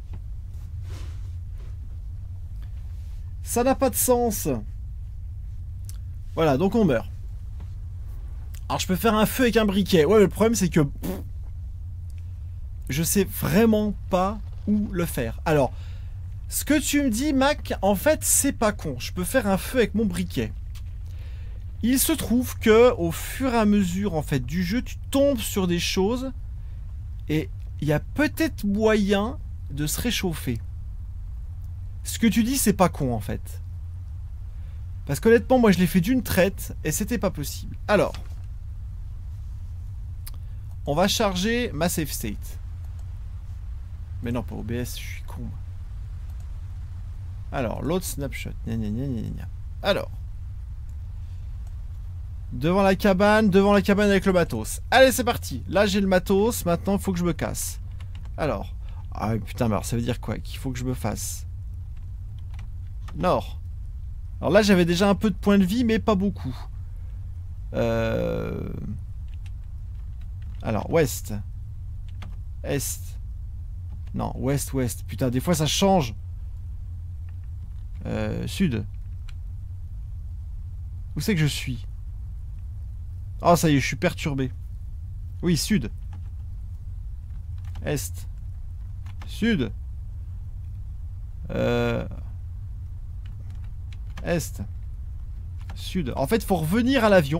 Ça n'a pas de sens. Voilà, donc on meurt. Alors, je peux faire un feu avec un briquet. Ouais, mais le problème, c'est que... Pff, je sais vraiment pas où le faire. Alors... Ce que tu me dis, Mac, en fait, c'est pas con. Je peux faire un feu avec mon briquet. Il se trouve que, au fur et à mesure, en fait, du jeu, tu tombes sur des choses et il y a peut-être moyen de se réchauffer. Ce que tu dis, c'est pas con, en fait. Parce qu'honnêtement, moi, je l'ai fait d'une traite et c'était pas possible. Alors, on va charger ma save state. Mais non, pas O B S, je suis con. Alors, l'autre snapshot. Gna, gna, gna, gna, gna. Alors. Devant la cabane, devant la cabane avec le matos. Allez, c'est parti. Là, j'ai le matos. Maintenant, il faut que je me casse. Alors. Ah, putain, mais alors, ça veut dire quoi? Qu'il faut que je me fasse nord. Alors là, j'avais déjà un peu de points de vie, mais pas beaucoup. Euh... Alors, ouest. Est. Non, ouest, ouest. Putain, des fois, ça change. Euh, sud. Où c'est que je suis? Oh, ça y est, je suis perturbé. Oui, sud. Est. Sud. Euh... Est. Sud. En fait, il faut revenir à l'avion.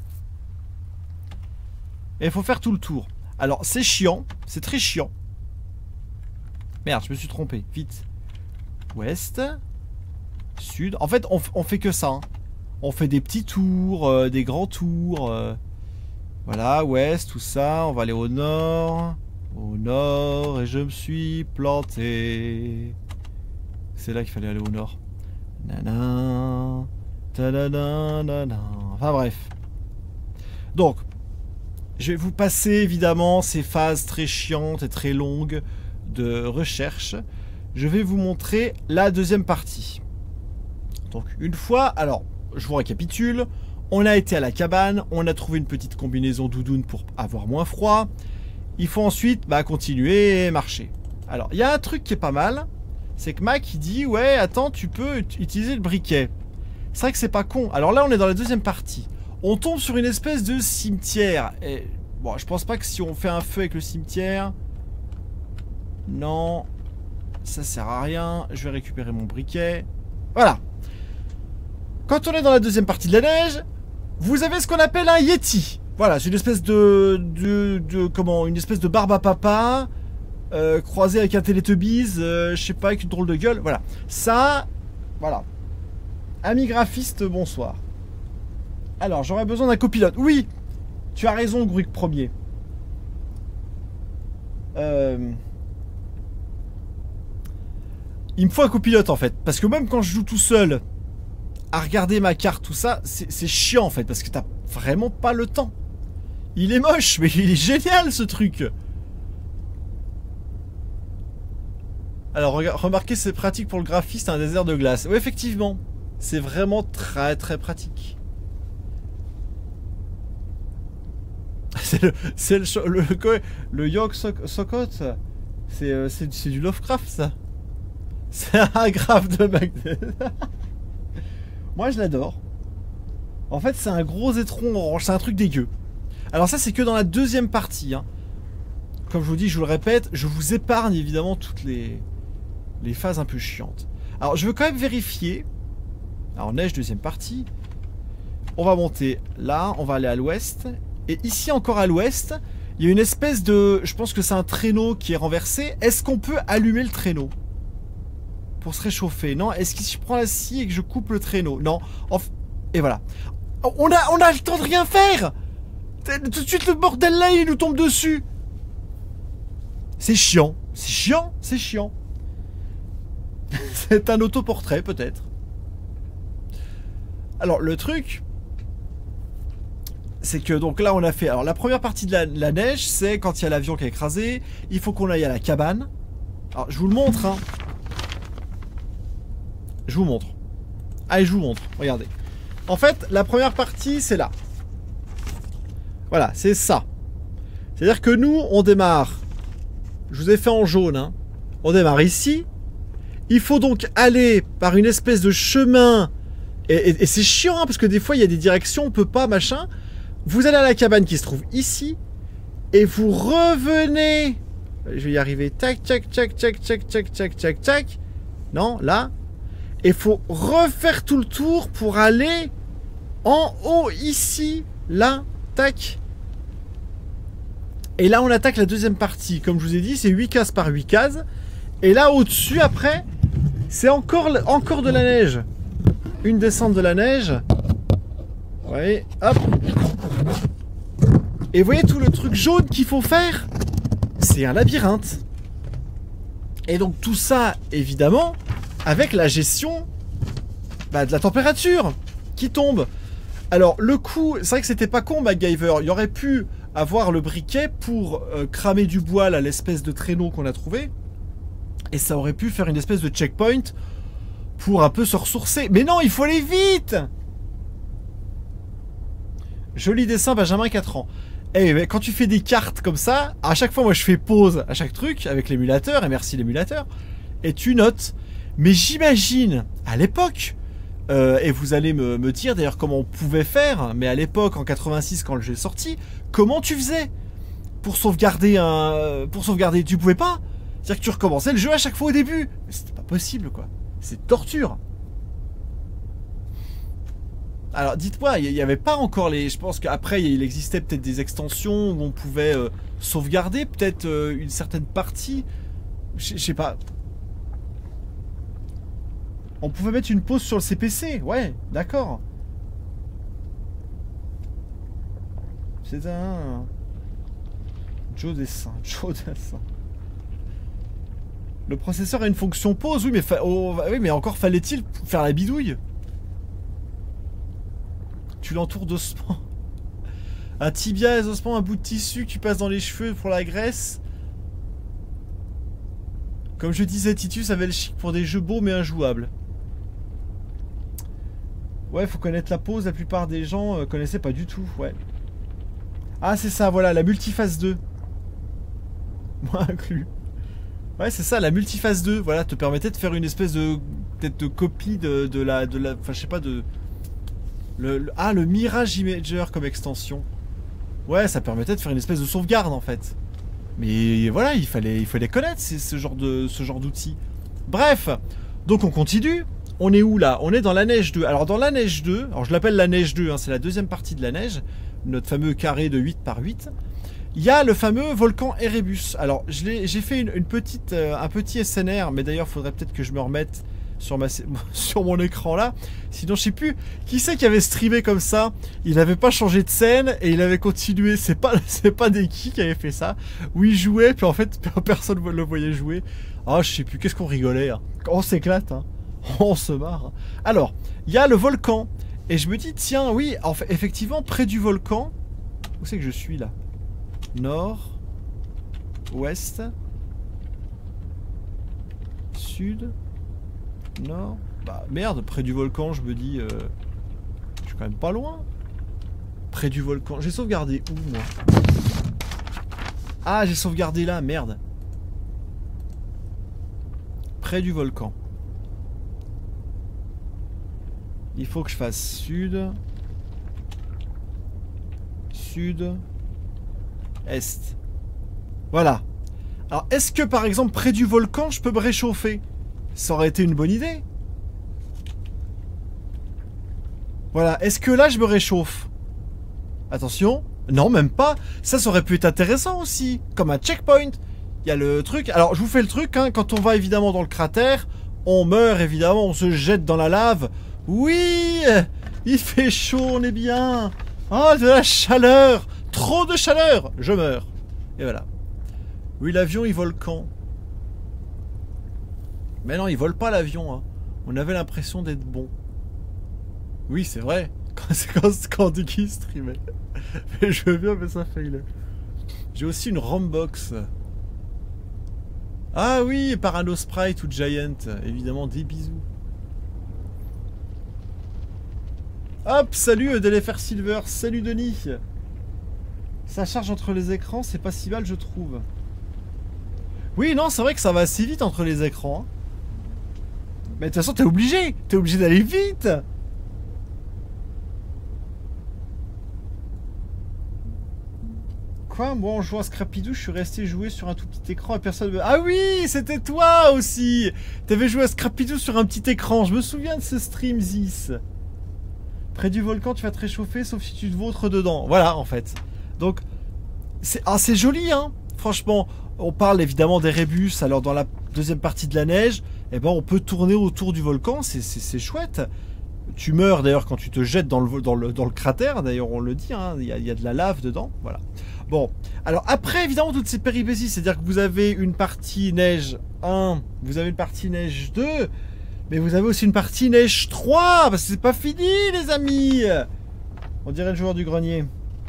Et il faut faire tout le tour. Alors, c'est chiant. C'est très chiant. Merde, je me suis trompé. Vite. Ouest. Sud. En fait, on, on fait que ça. Hein. On fait des petits tours, euh, des grands tours. Euh, voilà, ouest, tout ça. On va aller au nord. Au nord. Et je me suis planté. C'est là qu'il fallait aller au nord. Nana. Tadadadadada. Enfin bref. Donc, je vais vous passer évidemment ces phases très chiantes et très longues de recherche. Je vais vous montrer la deuxième partie. Donc une fois, alors je vous récapitule, on a été à la cabane, on a trouvé une petite combinaison doudoune pour avoir moins froid, Il faut ensuite bah, continuer et marcher. Alors, il y a un truc qui est pas mal. C'est que Mac, il dit, ouais, attends, tu peux utiliser le briquet. C'est vrai que c'est pas con. Alors là, on est dans la deuxième partie. On tombe sur une espèce de cimetière. Et bon, je pense pas que si on fait un feu avec le cimetière... Non. Ça sert à rien. Je vais récupérer mon briquet. Voilà. Quand on est dans la deuxième partie de la neige, vous avez ce qu'on appelle un Yeti. Voilà, c'est une espèce de, de, de... Comment? Une espèce de barbe à papa... Euh, croisé avec un Teletubbies, euh, je sais pas, avec une drôle de gueule. Voilà. Ça... Voilà. Ami graphiste, bonsoir. Alors, j'aurais besoin d'un copilote. Oui, tu as raison, Gruc premier. Euh... Il me faut un copilote, en fait. Parce que même quand je joue tout seul, à regarder ma carte, tout ça, c'est chiant, en fait. Parce que t'as vraiment pas le temps. Il est moche, mais il est génial, ce truc. Alors, remarquez, c'est pratique pour le graphiste, un désert de glace. Oui, effectivement. C'est vraiment très très pratique. C'est le, c'est le, le, le, le Yog Sokot. C'est euh, du Lovecraft, ça. C'est un graphe de Magnet. Moi, je l'adore. En fait, c'est un gros étron orange. C'est un truc dégueu. Alors ça, c'est que dans la deuxième partie. Hein. Comme je vous dis, je vous le répète, je vous épargne évidemment toutes les, les phases un peu chiantes. Alors, je veux quand même vérifier. Alors, neige, deuxième partie. On va monter là, on va aller à l'ouest. Et ici, encore à l'ouest, il y a une espèce de... Je pense que c'est un traîneau qui est renversé. Est-ce qu'on peut allumer le traîneau pour se réchauffer? Non. Est-ce que si je prends la scie et que je coupe le traîneau? Non. Enfin, et voilà. On a, on a le temps de rien faire. Tout de suite, le bordel là, il nous tombe dessus. C'est chiant. C'est chiant, c'est chiant. C'est un autoportrait, peut-être. Alors, le truc... c'est que donc là on a fait, alors la première partie de la, la neige, c'est quand il y a l'avion qui est écrasé, il faut qu'on aille à la cabane. Alors je vous le montre, hein. Je vous montre. Allez, je vous montre, regardez. En fait, la première partie, c'est là. Voilà, c'est ça. C'est-à-dire que nous, on démarre, je vous ai fait en jaune, hein. On démarre ici. Il faut donc aller par une espèce de chemin, et, et, et c'est chiant, hein, parce que des fois, il y a des directions, on peut pas, machin. Vous allez à la cabane qui se trouve ici. Et vous revenez. Je vais y arriver. Tac, tac, tac, tac, tac, tac, tac, tac, tac. Non, là. Et il faut refaire tout le tour pour aller en haut, ici. Là. Tac. Et là, on attaque la deuxième partie. Comme je vous ai dit, c'est huit cases par huit cases. Et là, au-dessus, après, c'est encore, encore de la neige. Une descente de la neige. Ouais, hop. Et vous voyez tout le truc jaune qu'il faut faire? C'est un labyrinthe. Et donc tout ça, évidemment, avec la gestion bah, de la température qui tombe. Alors le coup, c'est vrai que c'était pas con MacGyver. Il aurait pu avoir le briquet pour euh, cramer du bois là, l'espèce de traîneau qu'on a trouvé. Et ça aurait pu faire une espèce de checkpoint pour un peu se ressourcer. Mais non, il faut aller vite. Joli dessin, Benjamin, quatre ans. Eh, mais quand tu fais des cartes comme ça, à chaque fois, moi, je fais pause à chaque truc avec l'émulateur, et merci l'émulateur, et tu notes. Mais j'imagine, à l'époque, euh, et vous allez me, me dire d'ailleurs comment on pouvait faire, mais à l'époque, en quatre-vingt-six, quand le jeu est sorti, comment tu faisais pour sauvegarder un... Pour sauvegarder, tu pouvais pas. C'est-à-dire que tu recommençais le jeu à chaque fois au début. Mais c'était pas possible, quoi. C'est torture. Alors dites-moi, il n'y avait pas encore les... Je pense qu'après il existait peut-être des extensions où on pouvait euh, sauvegarder peut-être euh, une certaine partie. Je sais pas. On pouvait mettre une pause sur le C P C, ouais, d'accord. C'est un... Joe Dessin, Joe Dessin. Le processeur a une fonction pause, oui mais, fa... oh, oui, mais encore fallait-il faire la bidouille. Tu l'entoures d'ossements. Un tibia, des ossements, un bout de tissu que tu passes dans les cheveux pour la graisse. Comme je disais, Titus avait le chic pour des jeux beaux mais injouables. Ouais, faut connaître la pause, la plupart des gens euh, connaissaient pas du tout, ouais. Ah, c'est ça, voilà, la multiphase deux. moi inclus. Ouais, c'est ça, la multiphase deux, voilà, te permettait de faire une espèce de... peut-être de copie de, de la... de la... Enfin, je sais pas, de... Le, le, ah, le Mirage Imager comme extension. Ouais, ça permettait de faire une espèce de sauvegarde, en fait. Mais voilà, il fallait, il fallait connaître ce genre de, ce genre d'outils. Bref, donc on continue. On est où, là? On est dans la neige deux. Alors, dans la neige deux, alors je l'appelle la neige deux, hein, c'est la deuxième partie de la neige, notre fameux carré de huit par huit. Il y a le fameux volcan Erebus. Alors, j'ai fait une, une petite, euh, un petit S N R, mais d'ailleurs, il faudrait peut-être que je me remette sur, ma, sur mon écran là. Sinon, je sais plus qui c'est qui avait streamé comme ça. Il n'avait pas changé de scène et il avait continué. C'est pas, c'est pas Neki qui avait fait ça. Où il jouait, puis en fait, personne ne le voyait jouer. Ah, oh, je sais plus, qu'est-ce qu'on rigolait. Hein. On s'éclate, hein. On se marre. Alors, il y a le volcan. Et je me dis, tiens, oui, en fait, effectivement, près du volcan. Où c'est que je suis là? Nord, ouest, sud, nord. Bah merde, près du volcan, je me dis, euh, je suis quand même pas loin. Près du volcan, j'ai sauvegardé où moi? Ah, j'ai sauvegardé là, merde. Près du volcan. Il faut que je fasse sud, sud. Est. Voilà. Alors, est-ce que, par exemple, près du volcan, je peux me réchauffer? Ça aurait été une bonne idée. Voilà. Est-ce que là, je me réchauffe? Attention. Non, même pas. Ça, ça aurait pu être intéressant aussi. Comme un checkpoint. Il y a le truc. Alors, je vous fais le truc. Hein. Quand on va, évidemment, dans le cratère, on meurt, évidemment. On se jette dans la lave. Oui! Il fait chaud, on est bien. Oh, de la chaleur! Trop de chaleur, je meurs. Et voilà. Oui, l'avion, il vole quand? Mais non, il vole pas l'avion. Hein. On avait l'impression d'être bon. Oui, c'est vrai. C'est quand, quand Dicky streamait. Mais je veux bien, mais ça fail. J'ai aussi une Rombox. Ah oui, Parano Sprite ou Giant. Évidemment, des bisous. Hop, salut Delefer Silver. Salut Denis. Ça charge entre les écrans, c'est pas si mal, je trouve. Oui, non, c'est vrai que ça va assez vite entre les écrans. Hein. Mais de toute façon, t'es obligé. T'es obligé d'aller vite. Quoi? Moi, en jouant à Scrappy-Doo, je suis resté jouer sur un tout petit écran et personne ne... Ah oui, c'était toi aussi. T'avais joué à Scrappy-Doo sur un petit écran. Je me souviens de ce stream, Zis. Près du volcan, tu vas te réchauffer, sauf si tu te vautres dedans. Voilà, en fait. Donc, c'est ah, c'est joli, hein. Franchement, on parle évidemment des rébus. Alors, dans la deuxième partie de la neige, eh ben, on peut tourner autour du volcan. C'est chouette. Tu meurs, d'ailleurs, quand tu te jettes dans le, dans le, dans le cratère. D'ailleurs, on le dit, hein. Il y a, il y a de la lave dedans. Voilà. Bon. Alors, après, évidemment, toutes ces péripéties, c'est-à-dire que vous avez une partie neige un, vous avez une partie neige deux, mais vous avez aussi une partie neige trois, parce que c'est pas fini, les amis. On dirait le joueur du grenier.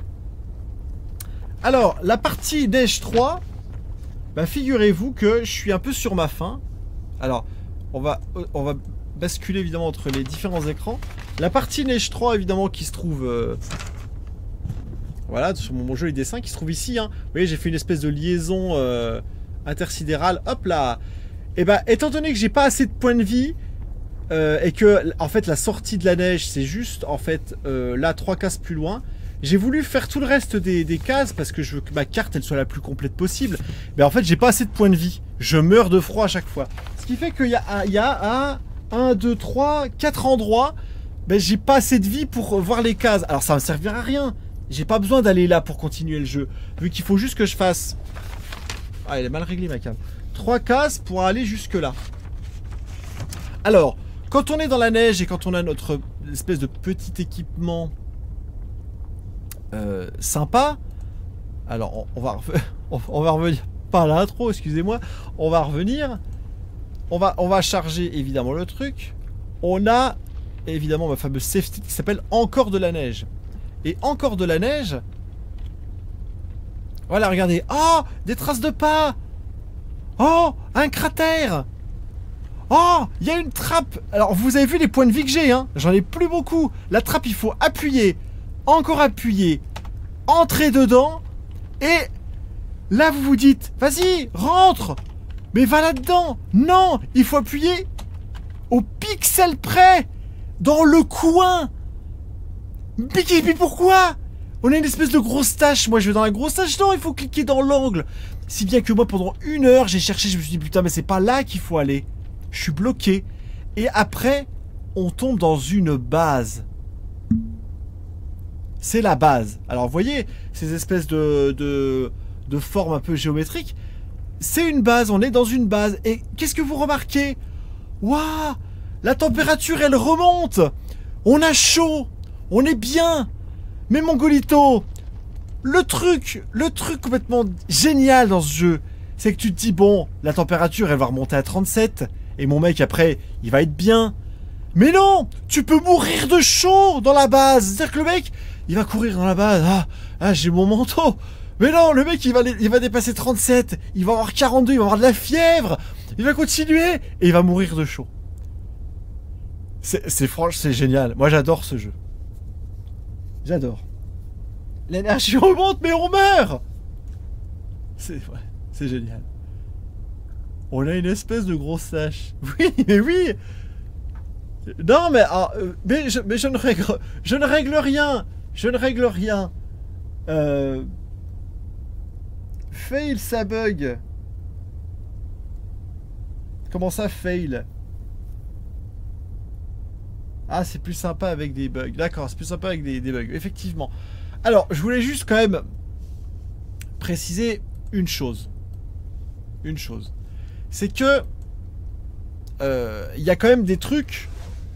Alors, la partie neige trois, bah, figurez-vous que je suis un peu sur ma faim. Alors, on va, on va basculer évidemment entre les différents écrans. La partie neige trois, évidemment, qui se trouve... Euh, voilà, sur mon joli dessin, qui se trouve ici. Hein. Vous voyez, j'ai fait une espèce de liaison euh, intersidérale. Hop là. Et bah, étant donné que j'ai pas assez de points de vie, euh, et que, en fait, la sortie de la neige, c'est juste, en fait, euh, là, trois cases plus loin, j'ai voulu faire tout le reste des, des cases parce que je veux que ma carte elle soit la plus complète possible. Mais en fait, j'ai pas assez de points de vie. Je meurs de froid à chaque fois. Ce qui fait qu'il y a, il y a un, deux, trois, quatre endroits, ben, j'ai pas assez de vie pour voir les cases. Alors ça va me servir à rien. J'ai pas besoin d'aller là pour continuer le jeu. Vu qu'il faut juste que je fasse... Ah, elle est mal réglée ma cam. Trois cases pour aller jusque là. Alors, quand on est dans la neige et quand on a notre espèce de petit équipement... Euh, sympa. Alors on, on va on, on va revenir pas là trop, excusez-moi. On va revenir. On va on va charger évidemment le truc. On a évidemment ma fameuse safety qui s'appelle encore de la neige. Et encore de la neige. Voilà, regardez. Oh, des traces de pas. Oh, un cratère. Oh, il y a une trappe. Alors vous avez vu les points de vie que j'ai, hein. J'en ai plus beaucoup. La trappe, il faut appuyer. Encore appuyer, entrer dedans, et Là, vous vous dites, vas-y, rentre. Mais va là-dedans. Non, il faut appuyer au pixel près. Dans le coin. Mais, mais pourquoi? On a une espèce de grosse tâche. Moi, je vais dans la grosse tâche. Non, il faut cliquer dans l'angle. Si bien que moi, pendant une heure, j'ai cherché. Je me suis dit, putain, mais c'est pas là qu'il faut aller. Je suis bloqué. Et après, on tombe dans une base. C'est la base. Alors, vous voyez, ces espèces de, de, de formes un peu géométriques. C'est une base. On est dans une base. Et qu'est-ce que vous remarquez? Waouh! La température, elle remonte. On a chaud. On est bien. Mais Mongolito, le truc, le truc complètement génial dans ce jeu, c'est que tu te dis, bon, la température, elle va remonter à trente-sept. Et mon mec, après, il va être bien. Mais non, tu peux mourir de chaud dans la base. C'est-à-dire que le mec, il va courir dans la base. Ah, ah j'ai mon manteau. Mais non, le mec, il va, il va dépasser trente-sept. Il va avoir quarante-deux, il va avoir de la fièvre. Il va continuer et il va mourir de chaud. C'est franchement, c'est génial. Moi, j'adore ce jeu. J'adore. L'énergie remonte, mais on meurt. C'est ouais, c'est génial. On a une espèce de grosse tâche. Oui, mais oui. Non, mais, ah, mais, je, mais je ne règle, je ne règle rien. Je ne règle rien. Euh... Fail, ça bug. Comment ça, fail? Ah, c'est plus sympa avec des bugs. D'accord, c'est plus sympa avec des, des bugs, effectivement. Alors, je voulais juste quand même préciser une chose. Une chose. C'est que euh, il y a quand même des trucs...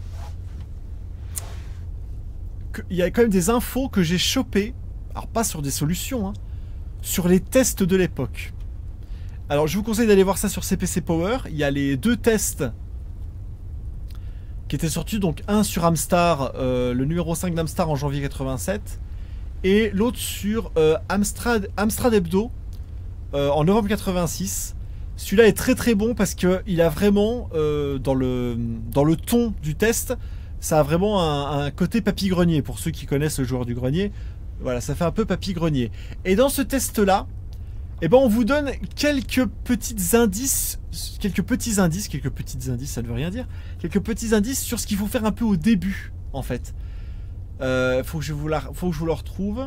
Il y a quand même des infos que j'ai chopées. Alors, pas sur des solutions, hein. Sur les tests de l'époque. Alors, je vous conseille d'aller voir ça sur C P C Power. Il y a les deux tests qui était sorti, donc un sur Amstar, euh, le numéro cinq d'Amstar en janvier quatre-vingt-sept, et l'autre sur euh, Amstrad, Amstrad Hebdo euh, en novembre quatre-vingt-six. Celui-là est très très bon parce qu'il a vraiment, euh, dans, le, dans le ton du test, ça a vraiment un, un côté papy-grenier. Pour ceux qui connaissent le joueur du grenier, voilà, ça fait un peu papy-grenier. Et dans ce test-là, eh ben on vous donne quelques petits indices, quelques petits indices, quelques petits indices, ça ne veut rien dire, quelques petits indices sur ce qu'il faut faire un peu au début, en fait. Euh, faut que je vous la, faut que je vous le retrouve.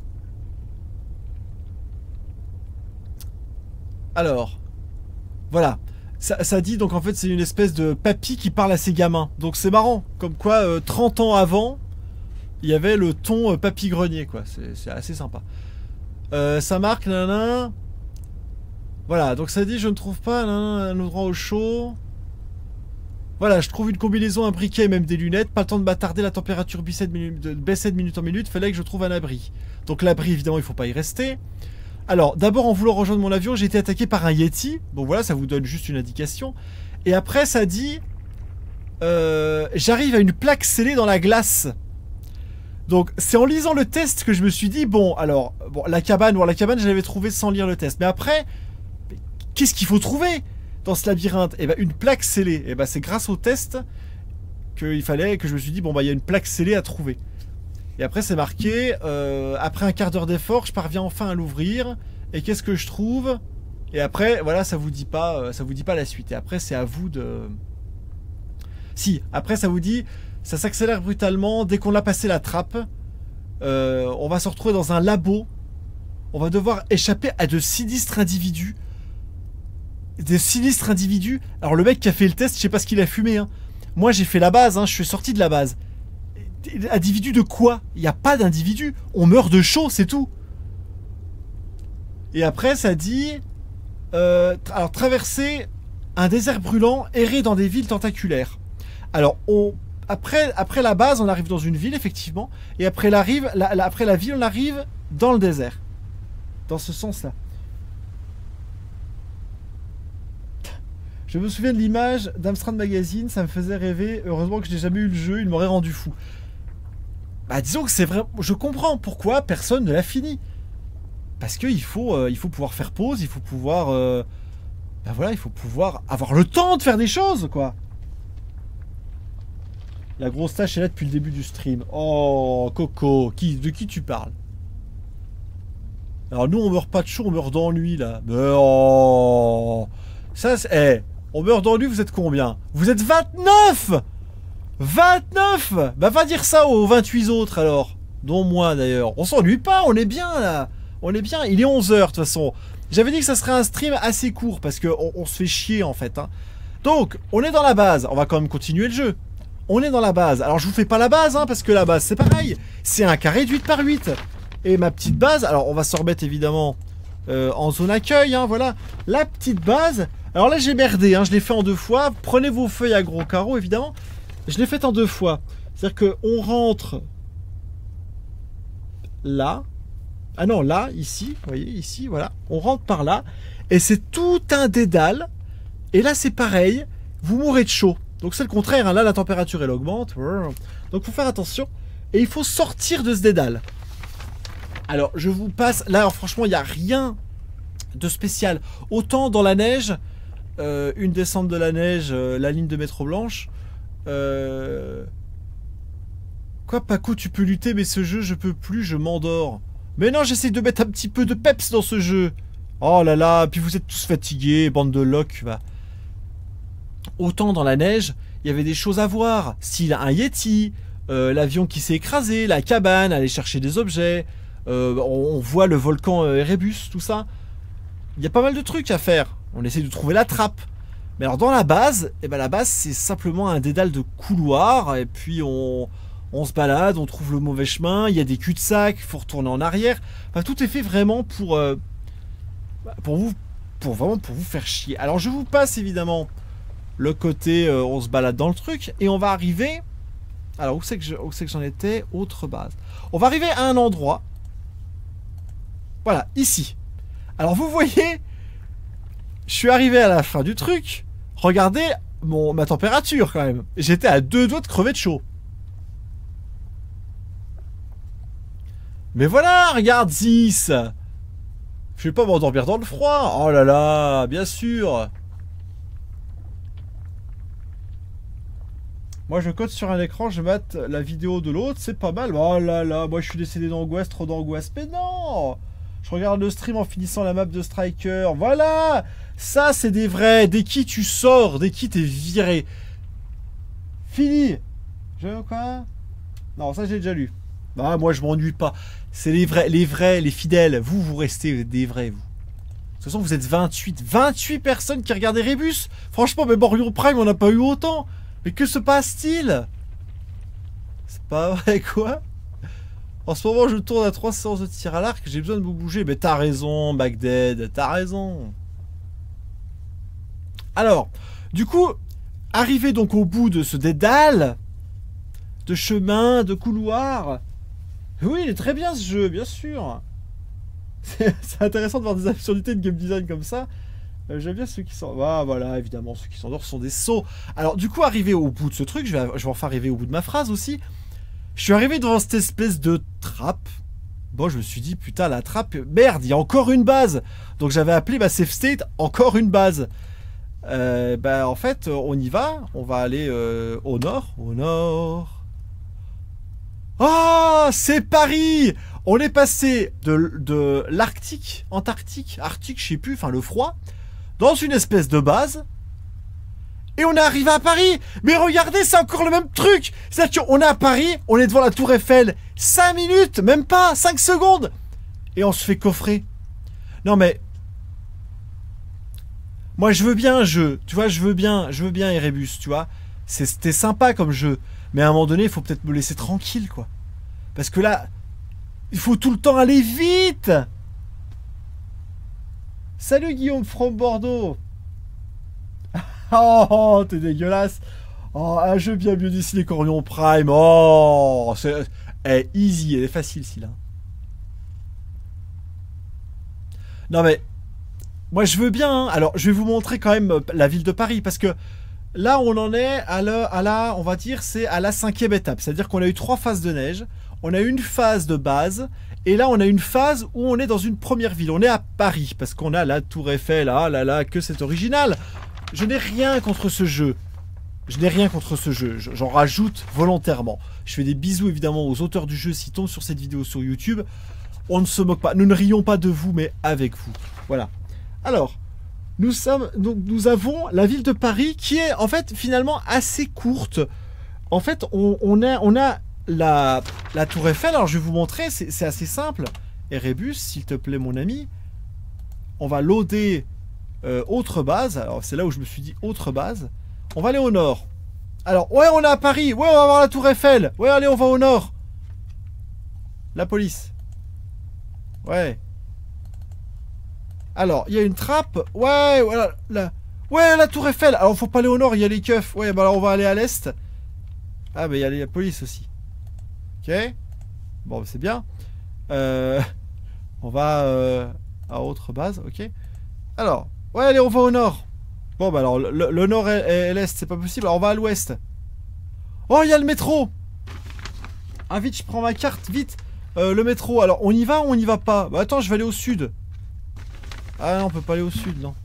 Alors, voilà, ça, ça dit donc en fait c'est une espèce de papy qui parle à ses gamins. Donc c'est marrant, comme quoi euh, trente ans avant, il y avait le ton euh, papy grenier, quoi. C'est assez sympa. Euh, ça marque, nanana. Voilà, donc ça dit je ne trouve pas nanana, un endroit au chaud. Voilà, je trouve une combinaison, un briquet et même des lunettes. Pas le temps de m'attarder, la température baissait de minute en minute. Fallait que je trouve un abri. Donc l'abri, évidemment, il ne faut pas y rester. Alors, d'abord, en voulant rejoindre mon avion, j'ai été attaqué par un Yeti. Donc voilà, ça vous donne juste une indication. Et après, ça dit... Euh, j'arrive à une plaque scellée dans la glace. Donc, c'est en lisant le test que je me suis dit, bon, alors, bon, la cabane, bon, la cabane, je l'avais trouvée sans lire le test. Mais après, qu'est-ce qu'il faut trouver dans ce labyrinthe? Eh ben, une plaque scellée. Eh ben, c'est grâce au test qu'il fallait, que je me suis dit, bon, bah, il y a une plaque scellée à trouver. Et après, c'est marqué, euh, après un quart d'heure d'effort, je parviens enfin à l'ouvrir. Et qu'est-ce que je trouve? Et après, voilà, ça vous dit pas, ça vous dit pas la suite. Et après, c'est à vous de... Si, après, ça vous dit, ça s'accélère brutalement dès qu'on a passé la trappe. Euh, on va se retrouver dans un labo. On va devoir échapper à de sinistres individus. Des sinistres individus. Alors, le mec qui a fait le test, je sais pas ce qu'il a fumé, hein. Moi, j'ai fait la base, hein, je suis sorti de la base. Individu de quoi? Il n'y a pas d'individu. On meurt de chaud, c'est tout. Et après, ça dit... Euh, alors, traverser un désert brûlant, errer dans des villes tentaculaires. Alors, on, après, après la base, on arrive dans une ville, effectivement. Et après, la, rive, la, la, après la ville, on arrive dans le désert. Dans ce sens-là. Je me souviens de l'image d'Amstrad Magazine, ça me faisait rêver. Heureusement que je n'ai jamais eu le jeu, il m'aurait rendu fou. Bah disons que c'est vrai, je comprends pourquoi personne ne l'a fini. Parce qu'il faut, euh, il faut pouvoir faire pause, il faut pouvoir... Euh, bah voilà, il faut pouvoir avoir le temps de faire des choses, quoi. La grosse tâche est là depuis le début du stream. Oh, Coco, qui, de qui tu parles? Alors nous, on meurt pas de chaud, on meurt d'ennui, là. Mais oh. Ça, c'est... Eh, on meurt d'ennui, vous êtes combien? Vous êtes vingt-neuf. vingt-neuf. Bah, va dire ça aux vingt-huit autres, alors. Dont moi, d'ailleurs. On s'ennuie pas, on est bien, là. On est bien. Il est onze heures, de toute façon. J'avais dit que ça serait un stream assez court, parce qu'on on se fait chier, en fait, hein. Donc, on est dans la base. On va quand même continuer le jeu. On est dans la base. Alors, je vous fais pas la base, hein, parce que la base, c'est pareil. C'est un carré de huit par huit. Et ma petite base, alors, on va se remettre, évidemment, euh, en zone accueil, hein, voilà. La petite base. Alors là, j'ai merdé, hein, je l'ai fait en deux fois. Prenez vos feuilles à gros carreaux, évidemment. Je l'ai fait en deux fois. C'est-à-dire qu'on rentre là. Ah non, là, ici. Vous voyez, ici, voilà. On rentre par là. Et c'est tout un dédale. Et là, c'est pareil. Vous mourrez de chaud. Donc, c'est le contraire. Hein. Là, la température, elle augmente. Donc, il faut faire attention. Et il faut sortir de ce dédale. Alors, je vous passe... Là, alors, franchement, il n'y a rien de spécial. Autant dans la neige, euh, une descente de la neige, euh, la ligne de métro blanche. Euh... Quoi, Paco, tu peux lutter, mais ce jeu, je peux plus, je m'endors. Mais non, j'essaie de mettre un petit peu de peps dans ce jeu. Oh là là, puis vous êtes tous fatigués, bande de locs, va. Autant dans la neige, il y avait des choses à voir. Style un Yeti, euh, l'avion qui s'est écrasé, la cabane, aller chercher des objets. Euh, on, on voit le volcan euh, Erebus, tout ça. Il y a pas mal de trucs à faire. On essaie de trouver la trappe. Mais alors dans la base, eh ben la base c'est simplement un dédale de couloirs. Et puis on, on se balade, on trouve le mauvais chemin. Il y a des cul-de-sac, il faut retourner en arrière. Enfin, tout est fait vraiment pour, euh, pour vous, pour vraiment pour vous faire chier. Alors je vous passe évidemment le côté, euh, on se balade dans le truc et on va arriver. Alors où c'est que je, où c'est que j'en étais? Autre base. On va arriver à un endroit. Voilà, ici. Alors vous voyez, je suis arrivé à la fin du truc. Regardez mon, ma température quand même. J'étais à deux doigts de crever de chaud. Mais voilà, regarde Zis. Je vais pas m'endormir dans le froid. Oh là là, bien sûr. Moi je code sur un écran, je mate la vidéo de l'autre, c'est pas mal. Oh là là, moi je suis décédé d'angoisse, trop d'angoisse. Mais non! Je regarde le stream en finissant la map de Striker. Voilà! Ça, c'est des vrais. Dès qui tu sors, dès qui t'es viré. Fini! Je quoi? Non, ça j'ai déjà lu. Ah, moi je m'ennuie pas. C'est les vrais, les vrais, les fidèles. Vous, vous restez des vrais, vous. De toute façon, vous êtes vingt-huit. vingt-huit personnes qui regardent Erebus. Franchement, même Orion Prime, on n'a pas eu autant. Mais que se passe-t-il? C'est pas vrai, quoi? En ce moment, je tourne à trois séances de tir à l'arc, j'ai besoin de vous bouger. Mais t'as raison, Bagdad, t'as raison. Alors, du coup, arrivé donc au bout de ce dédale, de chemin, de couloir. Oui, il est très bien ce jeu, bien sûr. C'est intéressant de voir des absurdités de game design comme ça. Euh, J'aime bien ceux qui s'endorment. Ah, voilà, évidemment, ceux qui s'endorment sont des sots. Alors, du coup, arrivé au bout de ce truc, je vais, je vais enfin arriver au bout de ma phrase aussi. Je suis arrivé devant cette espèce de trappe. Bon, je me suis dit, putain, la trappe, merde, il y a encore une base. Donc j'avais appelé ma safe state encore une base. Euh, bah, en fait, on y va. On va aller euh, au nord. Au nord. Ah, oh, c'est Paris! On est passé de, de l'Arctique, Antarctique, Arctique, je sais plus, enfin le froid, dans une espèce de base. Et on est arrivé à Paris. Mais regardez, c'est encore le même truc. C'est-à-dire qu'on est à Paris, on est devant la Tour Eiffel. cinq minutes, même pas, cinq secondes. Et on se fait coffrer. Non mais... Moi je veux bien un jeu. Tu vois, je veux bien, je veux bien Erebus, tu vois. C'était sympa comme jeu. Mais à un moment donné, il faut peut-être me laisser tranquille, quoi. Parce que là, il faut tout le temps aller vite. Salut Guillaume from Bordeaux. Oh, t'es dégueulasse. Oh, un jeu bien mieux dessiné qu'Orion Prime. Oh, c'est hey, easy, elle est facile, celle-là. Non mais, moi je veux bien. Hein. Alors, je vais vous montrer quand même la ville de Paris parce que là, on en est à la, à la on va dire, c'est à la cinquième étape. C'est-à-dire qu'on a eu trois phases de neige, on a eu une phase de base, et là, on a une phase où on est dans une première ville. On est à Paris parce qu'on a la Tour Eiffel. Ah là là, que c'est original. Je n'ai rien contre ce jeu. Je n'ai rien contre ce jeu. J'en rajoute volontairement. Je fais des bisous évidemment aux auteurs du jeu s'ils tombent sur cette vidéo sur YouTube. On ne se moque pas. Nous ne rions pas de vous, mais avec vous. Voilà. Alors, nous sommes, donc, nous avons la ville de Paris qui est, en fait, finalement assez courte. En fait, on, on a, on a la, la Tour Eiffel. Alors, je vais vous montrer. C'est assez simple. Erebus, s'il te plaît, mon ami. On va loader euh, autre base. Alors, c'est là où je me suis dit autre base. On va aller au nord. Alors, ouais, on est à Paris. Ouais, on va voir la Tour Eiffel. Ouais, allez, on va au nord. La police. Ouais. Alors, il y a une trappe. Ouais, voilà. La... Ouais, la Tour Eiffel. Alors, faut pas aller au nord, il y a les keufs. Ouais, bah alors on va aller à l'est. Ah, bah il y a la police aussi. Ok. Bon, bah, c'est bien. Euh... On va euh, à autre base, ok. Alors, ouais, allez, on va au nord. Bon, bah alors, le, le nord et, et l'est, c'est pas possible. Alors, on va à l'ouest. Oh, il y a le métro. Ah, vite, je prends ma carte, vite. Euh, le métro, alors, on y va ou on y va pas? Bah, attends, je vais aller au sud. Ah non, on peut pas aller au sud, non.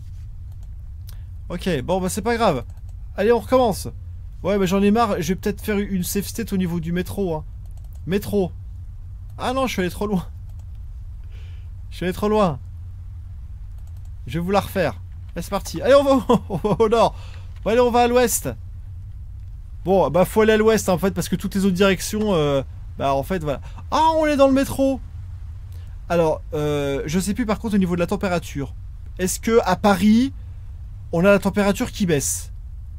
Ok, bon, bah, c'est pas grave. Allez, on recommence. Ouais, bah, j'en ai marre. Je vais peut-être faire une safe state au niveau du métro, hein. Métro. Ah non, je suis allé trop loin. Je suis allé trop loin. Je vais vous la refaire. Allez, c'est parti. Allez, on va, au, on va au nord. Bon, allez, on va à l'ouest. Bon, bah, faut aller à l'ouest, en fait, parce que toutes les autres directions... Euh, bah, en fait, voilà. Ah, on est dans le métro. Alors, euh, je sais plus, par contre, au niveau de la température. Est-ce que à Paris, on a la température qui baisse?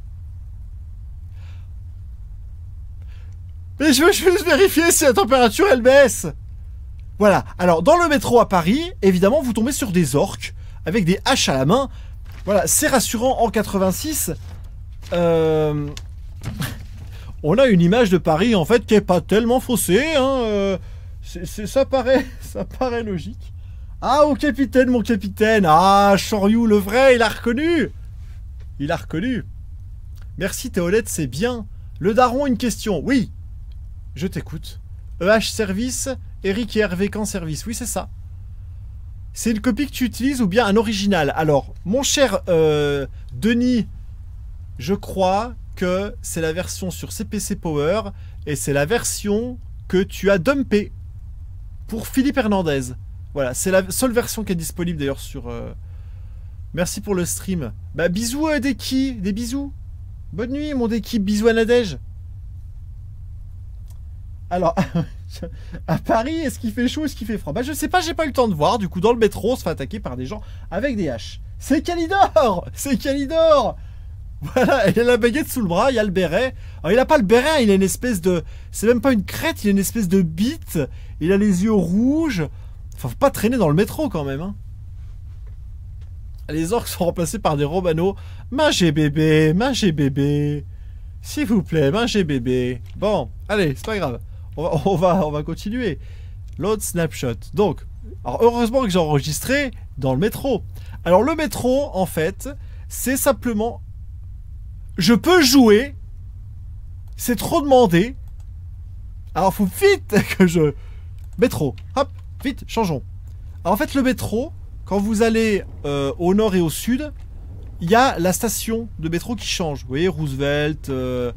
Mais je veux juste vérifier si la température, elle baisse. Voilà. Alors, dans le métro à Paris, évidemment, vous tombez sur des orques avec des haches à la main. Voilà, c'est rassurant. En quatre-vingt-six, euh... on a une image de Paris, en fait, qui est pas tellement faussée. Hein. Euh... C'est, c'est, ça paraît, ça paraît logique. Ah, au capitaine, mon capitaine. Ah, Choriou, le vrai, il a reconnu. Il a reconnu. Merci, Théolette, c'est bien. Le daron, une question. Oui, je t'écoute. E H service, Eric et Hervé Camp service. Oui, c'est ça. C'est une copie que tu utilises ou bien un original? Alors, mon cher euh, Denis, je crois que c'est la version sur C P C Power et c'est la version que tu as dumpée pour Philippe Hernandez. Voilà, c'est la seule version qui est disponible d'ailleurs sur... Euh... Merci pour le stream. Bah, bisous euh, Deki, des bisous. Bonne nuit, mon Deki, bisous à Nadège. Alors, à Paris, est-ce qu'il fait chaud, est-ce qu'il fait froid? Bah, je sais pas, j'ai pas eu le temps de voir. Du coup, dans le métro, on se fait attaquer par des gens avec des haches. C'est Calidor. C'est Calidor. Voilà, il a la baguette sous le bras, il y a le béret. Alors, il a pas le béret, il a une espèce de... C'est même pas une crête, il a une espèce de bite. Il a les yeux rouges. Enfin, faut pas traîner dans le métro, quand même, hein. Les orques sont remplacés par des romanos. Mangez bébé, mangez bébé. S'il vous plaît, mangez bébé. Bon, allez, c'est pas grave. On va, on va, on va continuer. Load snapshot. Donc, alors heureusement que j'ai enregistré dans le métro. Alors le métro, en fait, c'est simplement... Je peux jouer. C'est trop demandé. Alors faut vite que je... Métro. Hop, vite, changeons. Alors en fait, le métro, quand vous allez euh, au nord et au sud, il y a la station de métro qui change. Vous voyez, Roosevelt... Euh...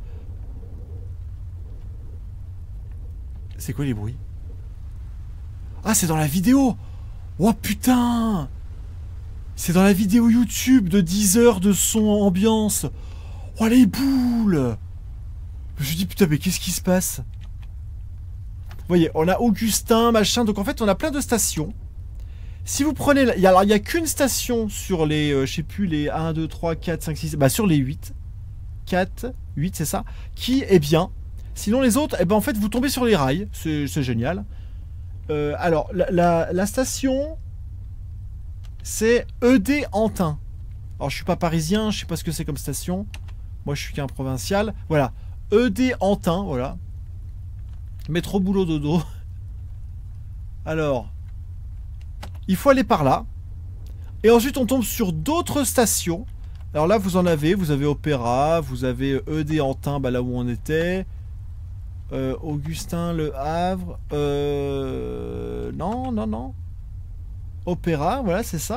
C'est quoi les bruits? Ah, c'est dans la vidéo. Oh putain. C'est dans la vidéo YouTube de dix heures de son ambiance. Oh les boules. Je me suis dit putain mais qu'est-ce qui se passe? Vous voyez, on a Augustin, machin. Donc en fait on a plein de stations. Si vous prenez... Alors il n'y a qu'une station sur les... Euh, je sais plus, les un, deux, trois, quatre, cinq, six... Bah sur les huit. quatre, huit c'est ça. Qui est bien. Sinon les autres, eh ben en fait vous tombez sur les rails, c'est génial. Euh, alors la, la, la station, c'est E D Antin. Alors je suis pas parisien, je sais pas ce que c'est comme station. Moi je suis qu'un provincial. Voilà, E D Antin, voilà. Métro boulot dodo. Alors, il faut aller par là. Et ensuite on tombe sur d'autres stations. Alors là vous en avez, vous avez Opéra, vous avez E D Antin, bah là où on était. Euh, Augustin, Le Havre. Euh... Non, non, non. Opéra, voilà, c'est ça.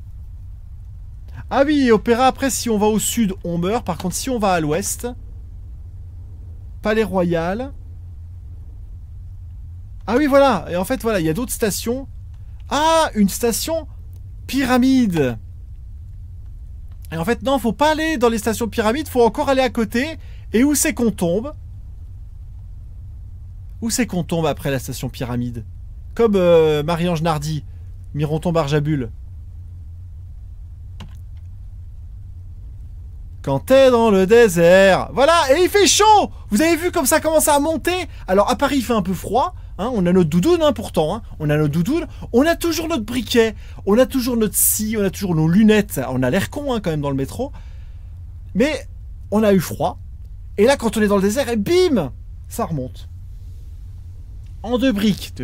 Ah oui, Opéra, après, si on va au sud, on meurt. Par contre, si on va à l'ouest, Palais Royal. Ah oui, voilà. Et en fait, voilà, il y a d'autres stations. Ah, une station pyramide. Et en fait, non, faut pas aller dans les stations pyramides, faut encore aller à côté. Et où c'est qu'on tombe? Où c'est qu'on tombe après la station pyramide? Comme euh, Marie-Ange Nardi, Mironton-Barjabul. Quand t'es dans le désert. Voilà, et il fait chaud. Vous avez vu comme ça commence à monter. Alors à Paris il fait un peu froid. Hein, on a notre doudoune hein, pourtant. Hein, on a notre doudoune. On a toujours notre briquet. On a toujours notre scie. On a toujours nos lunettes. On a l'air con hein, quand même dans le métro. Mais on a eu froid. Et là quand on est dans le désert, et bim, ça remonte. En deux briques.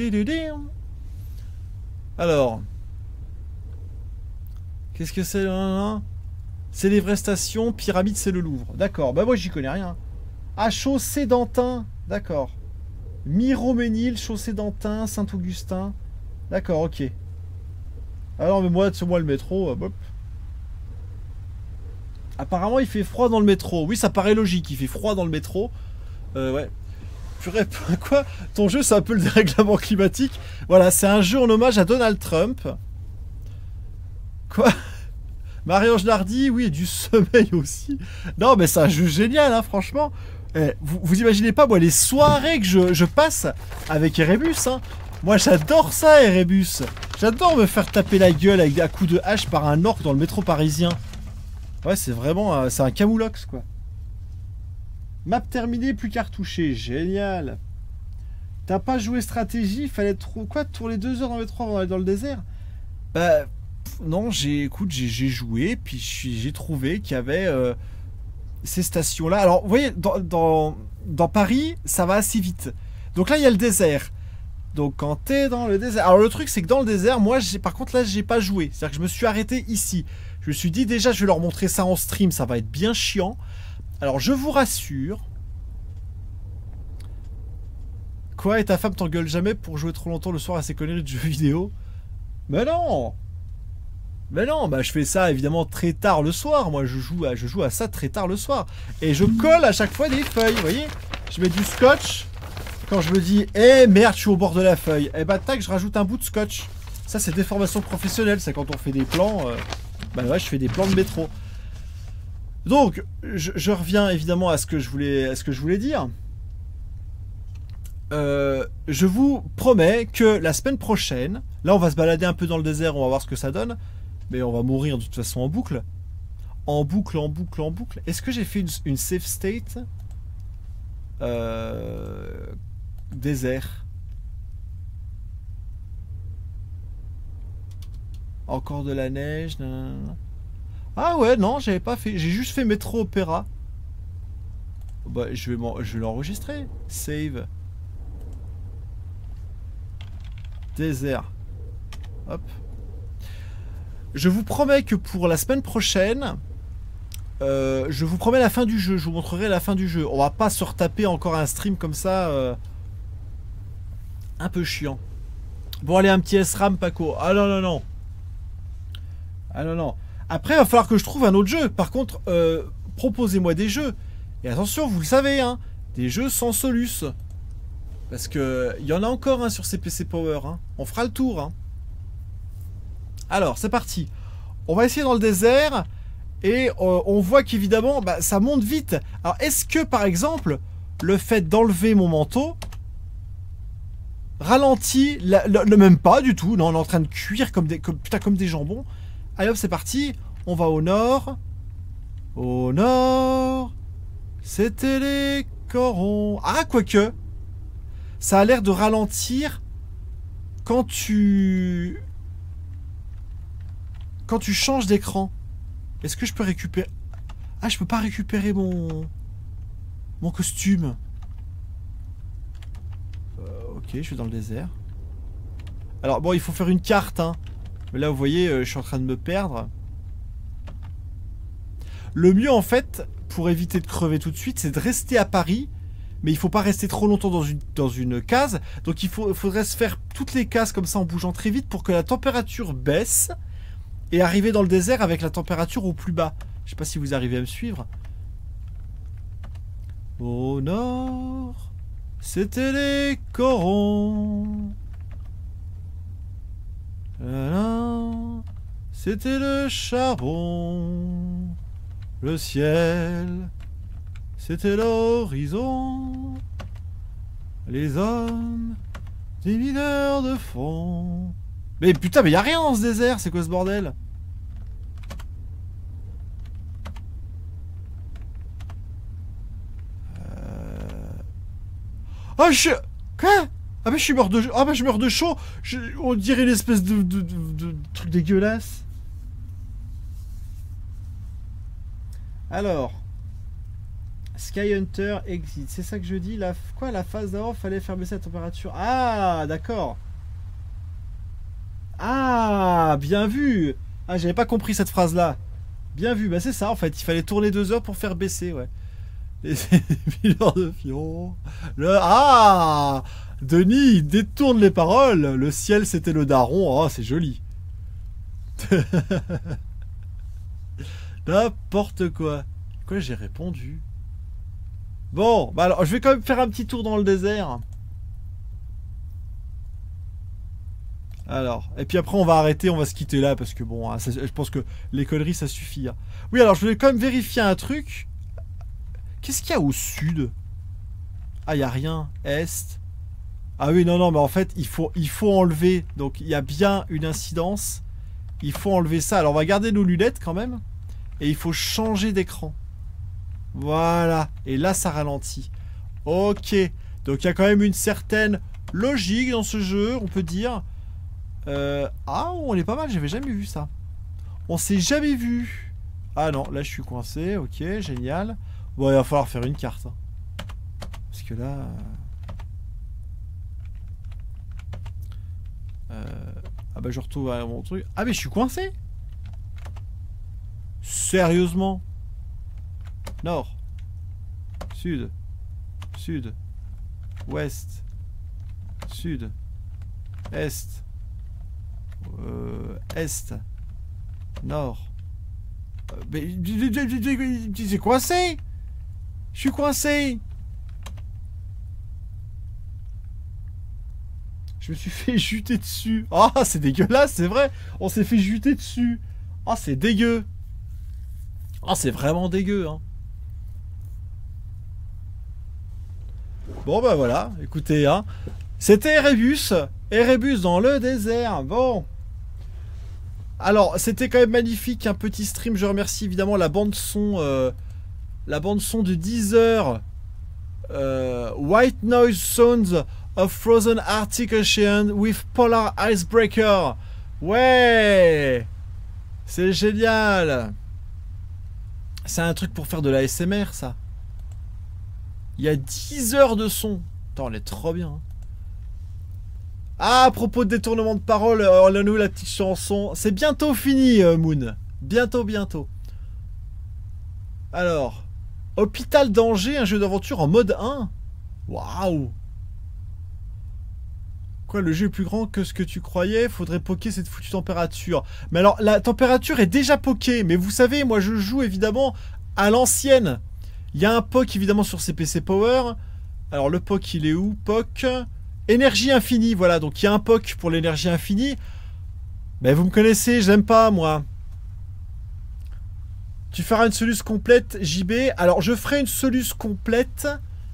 Alors. Qu'est-ce que c'est là? C'est les vraies stations, pyramide c'est le Louvre. D'accord, bah moi j'y connais rien. Ah, Chaussée-d'Antin, d'accord. Miroménil, Chaussée-d'Antin, Saint-Augustin. D'accord, ok. Alors mais moi, c'est moi le métro. Hop. Apparemment il fait froid dans le métro. Oui, ça paraît logique, il fait froid dans le métro. Euh, ouais. Purée, quoi? Ton jeu c'est un peu le dérèglement climatique. Voilà, c'est un jeu en hommage à Donald Trump. Quoi? Marie-Ange Nardi, oui, et du sommeil aussi. Non, mais c'est un jeu génial, hein, franchement. Eh, vous, vous imaginez pas, moi, les soirées que je, je passe avec Erebus, hein. Moi, j'adore ça, Erebus. J'adore me faire taper la gueule avec un coup de hache par un orque dans le métro parisien. Ouais, c'est vraiment... Euh, c'est un camoulox, quoi. Map terminée, plus cartouché. Génial. T'as pas joué stratégie? Fallait trop... Quoi, tourner deux heures dans le métro avant d'aller dans le désert? Bah... Non, j'ai, écoute, j'ai joué, puis j'ai trouvé qu'il y avait euh, ces stations-là. Alors, vous voyez, dans, dans, dans Paris, ça va assez vite. Donc là, il y a le désert. Donc, quand t'es dans le désert... Alors, le truc, c'est que dans le désert, moi, par contre, là, j'ai pas joué. C'est-à-dire que je me suis arrêté ici. Je me suis dit, déjà, je vais leur montrer ça en stream. Ça va être bien chiant. Alors, je vous rassure. Quoi, et ta femme t'engueule jamais pour jouer trop longtemps le soir à ses conneries de jeux vidéo? Mais non! Mais non, bah je fais ça évidemment très tard le soir. Moi je joue à, je joue à ça très tard le soir. Et je colle à chaque fois des feuilles, vous voyez. Je mets du scotch. Quand je me dis, eh merde, je suis au bord de la feuille. Eh bah tac, je rajoute un bout de scotch. Ça c'est des formations professionnelles. C'est quand on fait des plans. Euh, bah ouais, je fais des plans de métro. Donc, je, je reviens évidemment à ce que je voulais, à ce que je voulais dire. Euh, je vous promets que la semaine prochaine, là on va se balader un peu dans le désert, on va voir ce que ça donne. Mais on va mourir de toute façon en boucle. En boucle, en boucle, en boucle. Est-ce que j'ai fait une, une safe state euh, désert. Encore de la neige. Nanana. Ah ouais, non, j'avais pas fait. J'ai juste fait métro opéra. Bah, je vais, je vais l'enregistrer. Save. Désert. Hop. Je vous promets que pour la semaine prochaine, euh, je vous promets la fin du jeu. Je vous montrerai la fin du jeu. On va pas se retaper encore un stream comme ça. Euh, un peu chiant. Bon, allez, un petit S RAM, Paco. Ah non, non, non. Ah non, non. Après, il va falloir que je trouve un autre jeu. Par contre, euh, proposez-moi des jeux. Et attention, vous le savez, hein, des jeux sans Solus. Parce que il y en a encore hein, sur ces P C Power. Hein. On fera le tour. Hein. Alors, c'est parti. On va essayer dans le désert. Et euh, on voit qu'évidemment, bah, ça monte vite. Alors, est-ce que, par exemple, le fait d'enlever mon manteau ralentit la, le, le même pas du tout. Non, on est en train de cuire comme des, comme, putain, comme des jambons. Allez hop, c'est parti. On va au nord. Au nord. C'était les corons. Ah, quoique. Ça a l'air de ralentir quand tu... Quand tu changes d'écran. Est-ce que je peux récupérer... Ah, je peux pas récupérer mon... Mon costume. Euh, ok, je suis dans le désert. Alors, bon, il faut faire une carte, hein. Mais là, vous voyez, euh, je suis en train de me perdre. Le mieux, en fait, pour éviter de crever tout de suite, c'est de rester à Paris. Mais il faut pas rester trop longtemps dans une, dans une case. Donc, il faut, faudrait se faire toutes les cases comme ça en bougeant très vite pour que la température baisse. Et arriver dans le désert avec la température au plus bas. Je sais pas si vous arrivez à me suivre. Au nord, C'était les corons. C'était le charbon. Le ciel. C'était l'horizon. Les hommes. Des mineurs de fond. Mais putain, mais y'a rien dans ce désert, c'est quoi ce bordel? euh... Oh, je... Quoi? Ah bah je suis mort de... Ah bah je meurs de chaud. Je... On dirait une espèce de... de... de... de truc dégueulasse. Alors... Sky Hunter exit, c'est ça que je dis. La... Quoi, la phase d'avant, fallait faire baisser la température. Ah, d'accord. Ah, bien vu. Ah, j'avais pas compris cette phrase-là. Bien vu, bah c'est ça en fait. Il fallait tourner deux heures pour faire baisser, ouais. Les mineurs de fion. Le... Ah, Denis, il détourne les paroles. Le ciel, c'était le daron. Oh, c'est joli. N'importe quoi. Quoi, j'ai répondu? Bon, bah alors, je vais quand même faire un petit tour dans le désert. Alors, et puis après on va arrêter, on va se quitter là, parce que bon, hein, ça, je pense que les conneries ça suffit. Hein. Oui, alors je voulais quand même vérifier un truc. Qu'est-ce qu'il y a au sud? Ah, il n'y a rien. Est. Ah oui, non, non, mais en fait, il faut, il faut enlever. Donc, il y a bien une incidence. Il faut enlever ça. Alors, on va garder nos lunettes quand même. Et il faut changer d'écran. Voilà. Et là, ça ralentit. Ok. Donc, il y a quand même une certaine logique dans ce jeu, on peut dire. Euh... Ah, on est pas mal. J'avais jamais vu ça. On s'est jamais vu. Ah non, là, je suis coincé. Ok, génial. Bon, il va falloir faire une carte. Hein. Parce que là... Euh... Ah bah, je retrouve mon truc. Ah, mais je suis coincé. Sérieusement? Nord. Sud. Sud. Ouest. Sud. Est. Euh, est. Nord. Euh, mais... C'est coincé. Je suis coincé. Je me suis fait juter dessus. Ah, oh, c'est dégueulasse, c'est vrai. On s'est fait juter dessus. Ah, oh, c'est dégueu. Ah, oh, c'est vraiment dégueu, hein. Bon, bah voilà, écoutez, hein. C'était Erebus. Erebus dans le désert. Bon. Alors, c'était quand même magnifique, un petit stream. Je remercie évidemment la bande son... Euh, la bande son de Deezer. Euh, White Noise Sounds of Frozen Arctic Ocean with Polar Icebreaker. Ouais. C'est génial. C'est un truc pour faire de l'A S M R, ça. Il y a dix heures de son. Attends, on est trop bien. Ah, à propos de détournement de parole, on a nous la petite chanson. C'est bientôt fini, euh, Moon. Bientôt, bientôt. Alors, Hôpital d'Angers, un jeu d'aventure en mode un. Waouh. Quoi, le jeu est plus grand que ce que tu croyais? Faudrait poker cette foutue température. Mais alors, la température est déjà pokée. Mais vous savez, moi je joue évidemment à l'ancienne. Il y a un P O C évidemment sur C P C Power. Alors le P O C il est où? P O C énergie infinie, voilà. Donc il y a un P O C pour l'énergie infinie. Mais vous me connaissez, j'aime pas moi. Tu feras une soluce complète, J B. Alors je ferai une soluce complète.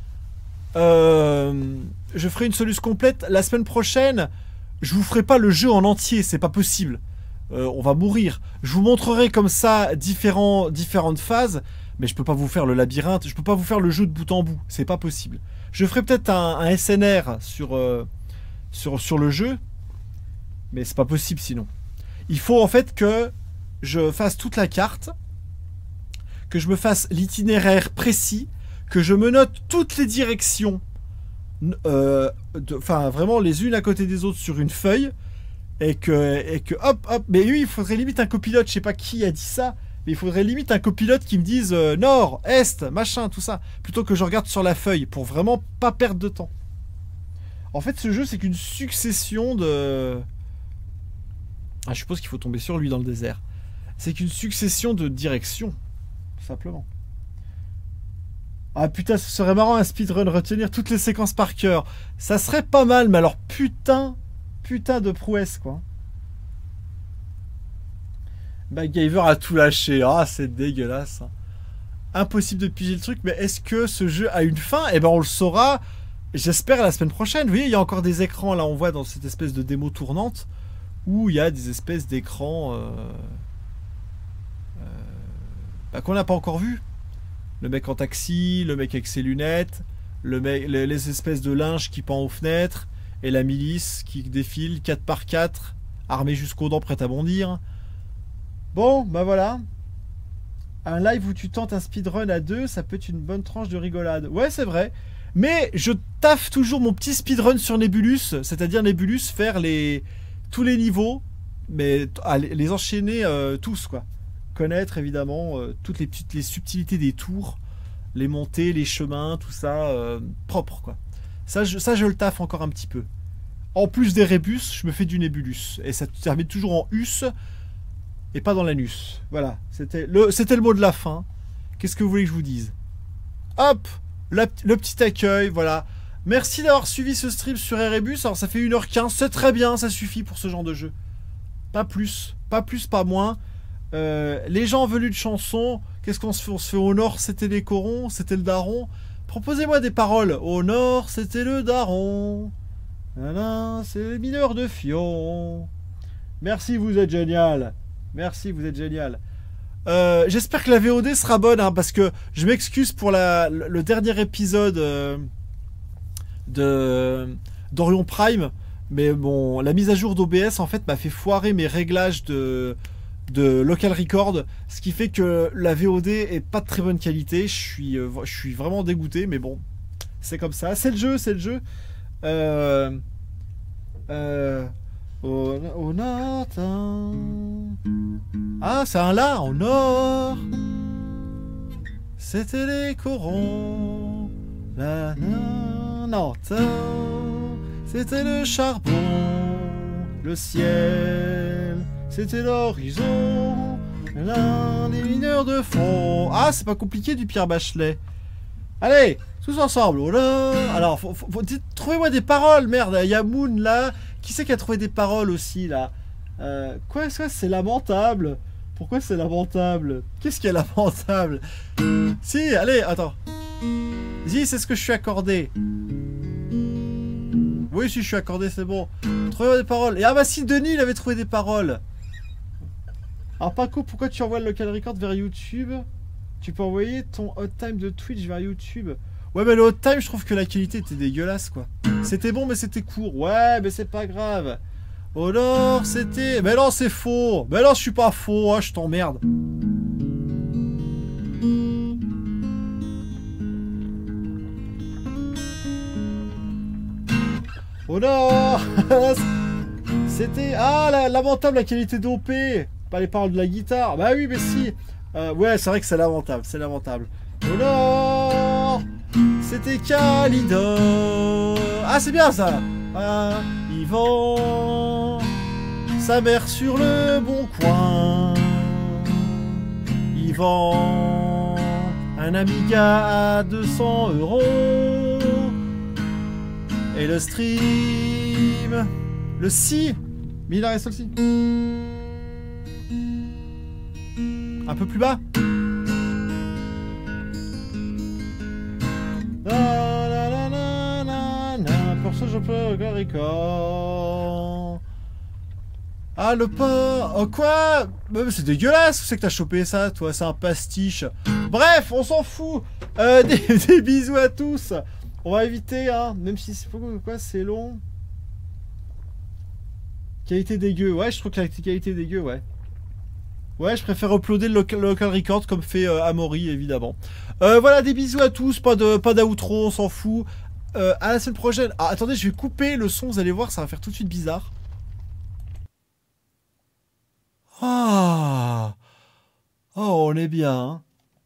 Euh, je ferai une soluce complète la semaine prochaine. Je vous ferai pas le jeu en entier, c'est pas possible. Euh, on va mourir. Je vous montrerai comme ça différents, différentes phases. Mais je peux pas vous faire le labyrinthe, je peux pas vous faire le jeu de bout en bout, c'est pas possible. Je ferai peut-être un, un S N R sur, euh, sur, sur le jeu, mais c'est pas possible sinon. Il faut en fait que je fasse toute la carte, que je me fasse l'itinéraire précis, que je me note toutes les directions, euh, de, enfin vraiment les unes à côté des autres sur une feuille, et que, et que hop hop, mais oui, il faudrait limite un copilote, je sais pas qui a dit ça. Mais il faudrait limite un copilote qui me dise euh, nord, est, machin, tout ça. Plutôt que je regarde sur la feuille pour vraiment pas perdre de temps. En fait, ce jeu, c'est qu'une succession de... Ah, je suppose qu'il faut tomber sur lui dans le désert. C'est qu'une succession de directions. Tout simplement. Ah putain, ce serait marrant un speedrun, retenir toutes les séquences par cœur. Ça serait pas mal, mais alors putain, putain de prouesse, quoi. MacGyver a tout lâché. Ah, c'est dégueulasse. Impossible de piger le truc, mais est-ce que ce jeu a une fin? Eh ben, on le saura, j'espère, la semaine prochaine. Vous voyez, il y a encore des écrans, là, on voit dans cette espèce de démo tournante, où il y a des espèces d'écrans euh, euh, bah, qu'on n'a pas encore vu. Le mec en taxi, le mec avec ses lunettes, le mec, les, les espèces de linge qui pend aux fenêtres, et la milice qui défile quatre par quatre, armée jusqu'aux dents, prête à bondir. Bon, bah voilà. Un live où tu tentes un speedrun à deux, ça peut être une bonne tranche de rigolade. Ouais, c'est vrai. Mais je taffe toujours mon petit speedrun sur Nebulus, c'est-à-dire Nebulus faire les tous les niveaux, mais ah, les enchaîner euh, tous, quoi. Connaître évidemment euh, toutes les petites les subtilités des tours, les montées, les chemins, tout ça euh, propre, quoi. Ça je, ça je le taffe encore un petit peu. En plus des rébus, je me fais du Nebulus et ça termine toujours en us et pas dans l'anus. Voilà, c'était le c'était le mot de la fin. Qu'est-ce que vous voulez que je vous dise? Hop, la, le petit accueil, voilà. Merci d'avoir suivi ce stream sur Erebus. Alors ça fait une heure quinze, c'est très bien, ça suffit pour ce genre de jeu. Pas plus, pas plus, pas moins. Euh, les gens venus de chansons, qu'est-ce qu'on se fait? On se fait au nord, c'était les corons, c'était le daron. Proposez-moi des paroles. Au nord, c'était le daron. C'est les mineurs de Fion. Merci, vous êtes génial. Merci, vous êtes génial. Euh, J'espère que la V O D sera bonne, hein, parce que je m'excuse pour la, le, le dernier épisode euh, de d'Orion Prime, mais bon, la mise à jour d'O B S en fait m'a fait foirer mes réglages de de local record, ce qui fait que la V O D est pas de très bonne qualité. Je suis, euh, je suis vraiment dégoûté, mais bon, c'est comme ça. C'est le jeu, c'est le jeu. Euh, euh, au, au nord. Ah, c'est un là, au nord. C'était les corons. La Nantes. C'était le charbon. Le ciel. C'était l'horizon, l'un des mineurs de fond. Ah, c'est pas compliqué du Pierre Bachelet. Allez, tous ensemble. Oh là. Alors, faut, faut, faut, trouvez-moi des paroles, merde. Il y a Moon là. Qui c'est qui a trouvé des paroles aussi là? euh, Quoi, ça, c'est lamentable. Pourquoi c'est lamentable? Qu'est-ce qui est lamentable? Si, allez, attends. Si, c'est ce que je suis accordé. Oui, si je suis accordé, c'est bon. Trouvez des paroles. Et ah bah si, Denis, il avait trouvé des paroles. Alors Paco, pourquoi tu envoies le local record vers YouTube? Tu peux envoyer ton hot time de Twitch vers YouTube. Ouais, mais le hot time, je trouve que la qualité était dégueulasse, quoi. C'était bon, mais c'était court. Ouais, mais c'est pas grave. Oh non, c'était... Mais non, c'est faux. Mais non, je suis pas faux, hein, je t'emmerde. Oh non. C'était... Ah, la, lamentable la qualité d'O P. Pas les paroles de la guitare. Bah oui, mais si. Euh, ouais, c'est vrai que c'est lamentable, c'est lamentable. Oh non. C'était Calidor. Ah, c'est bien ça. Ah, Yvan. Sa mère sur le bon coin. Yvan. Un Amiga à deux cents euros. Et le stream. Le si. Mais il a resté le si. Un peu plus bas. Pour ça, je peux le record. Ah, le pain. Oh, quoi? C'est dégueulasse. C'est que t'as chopé ça, toi. C'est un pastiche. Bref, on s'en fout. Euh, des, des bisous à tous. On va éviter, hein. Même si c'est quoi, c'est long. Qualité dégueu. Ouais, je trouve que la qualité dégueu, ouais. Ouais, je préfère uploader le local, le local record comme fait euh, Amaury, évidemment. Euh, voilà, des bisous à tous. Pas de, pas d'outro, on s'en fout. Euh, à la semaine prochaine. Ah, attendez, je vais couper le son, vous allez voir, ça va faire tout de suite bizarre. Ah. Oh, on est bien. Hein.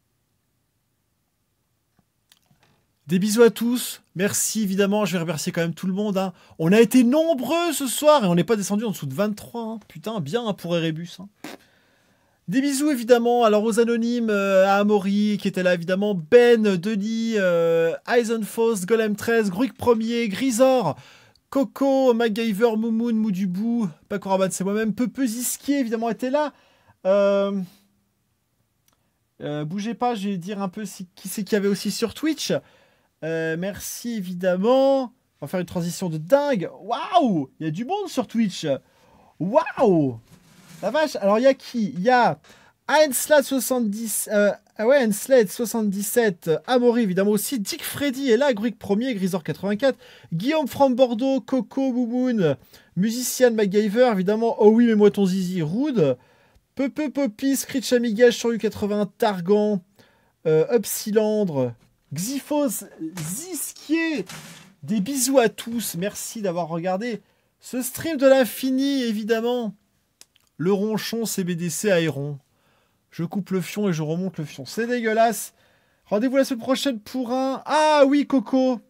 Des bisous à tous. Merci, évidemment. Je vais remercier quand même tout le monde. Hein. On a été nombreux ce soir et on n'est pas descendu en dessous de vingt-trois. Hein. Putain, bien hein, pour Erebus. Hein. Des bisous évidemment, alors aux anonymes, euh, à Amaury qui était là évidemment, Ben, Denis, euh, Eisenfaust, Golem treize, Gruik premier, Grisor, Coco, MacGyver, Moumoun, Moudubou, Paco Rabanne c'est moi-même, Peupeux Isquier évidemment était là. Euh, euh, bougez pas, je vais dire un peu si, qui c'est qu'il y avait aussi sur Twitch. Euh, merci évidemment. On va faire une transition de dingue. Waouh, il y a du monde sur Twitch. Waouh. La vache, alors il y a qui? Il y a Einslad soixante-dix, euh, ah ouais, Einslad soixante-dix-sept, Amaury évidemment aussi, Dick Freddy est là, Gruik premier, Grisor quatre-vingt-quatre, Guillaume from Bordeaux, Coco Bouboun, Musician MacGyver évidemment, oh oui mais moi ton zizi, Rude, Pepe Poppy, Screech Amigage sur U quatre-vingts, Targan, euh, Upsilandre, Xyphos, Zisquier, des bisous à tous, merci d'avoir regardé ce stream de l'infini évidemment. Le ronchon C B D C Aéron. Je coupe le fion et je remonte le fion. C'est dégueulasse. Rendez-vous la semaine prochaine pour un... Ah oui, Coco.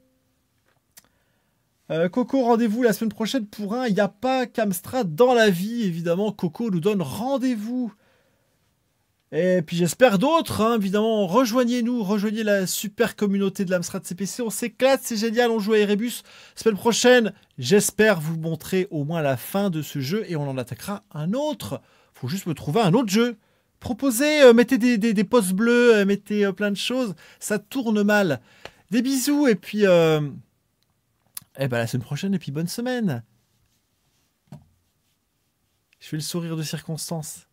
Euh, Coco, rendez-vous la semaine prochaine pour un... Il n'y a pas Camstrad dans la vie, évidemment. Coco nous donne rendez-vous. Et puis j'espère d'autres, hein, évidemment. Rejoignez-nous, rejoignez la super communauté de l'Amstrad C P C. On s'éclate, c'est génial, on joue à Erebus. Semaine prochaine, j'espère vous montrer au moins la fin de ce jeu et on en attaquera un autre. Faut juste me trouver un autre jeu. Proposez, euh, mettez des, des, des posts bleus, euh, mettez euh, plein de choses. Ça tourne mal. Des bisous et puis... Euh... Eh ben la semaine prochaine et puis bonne semaine. Je fais le sourire de circonstance.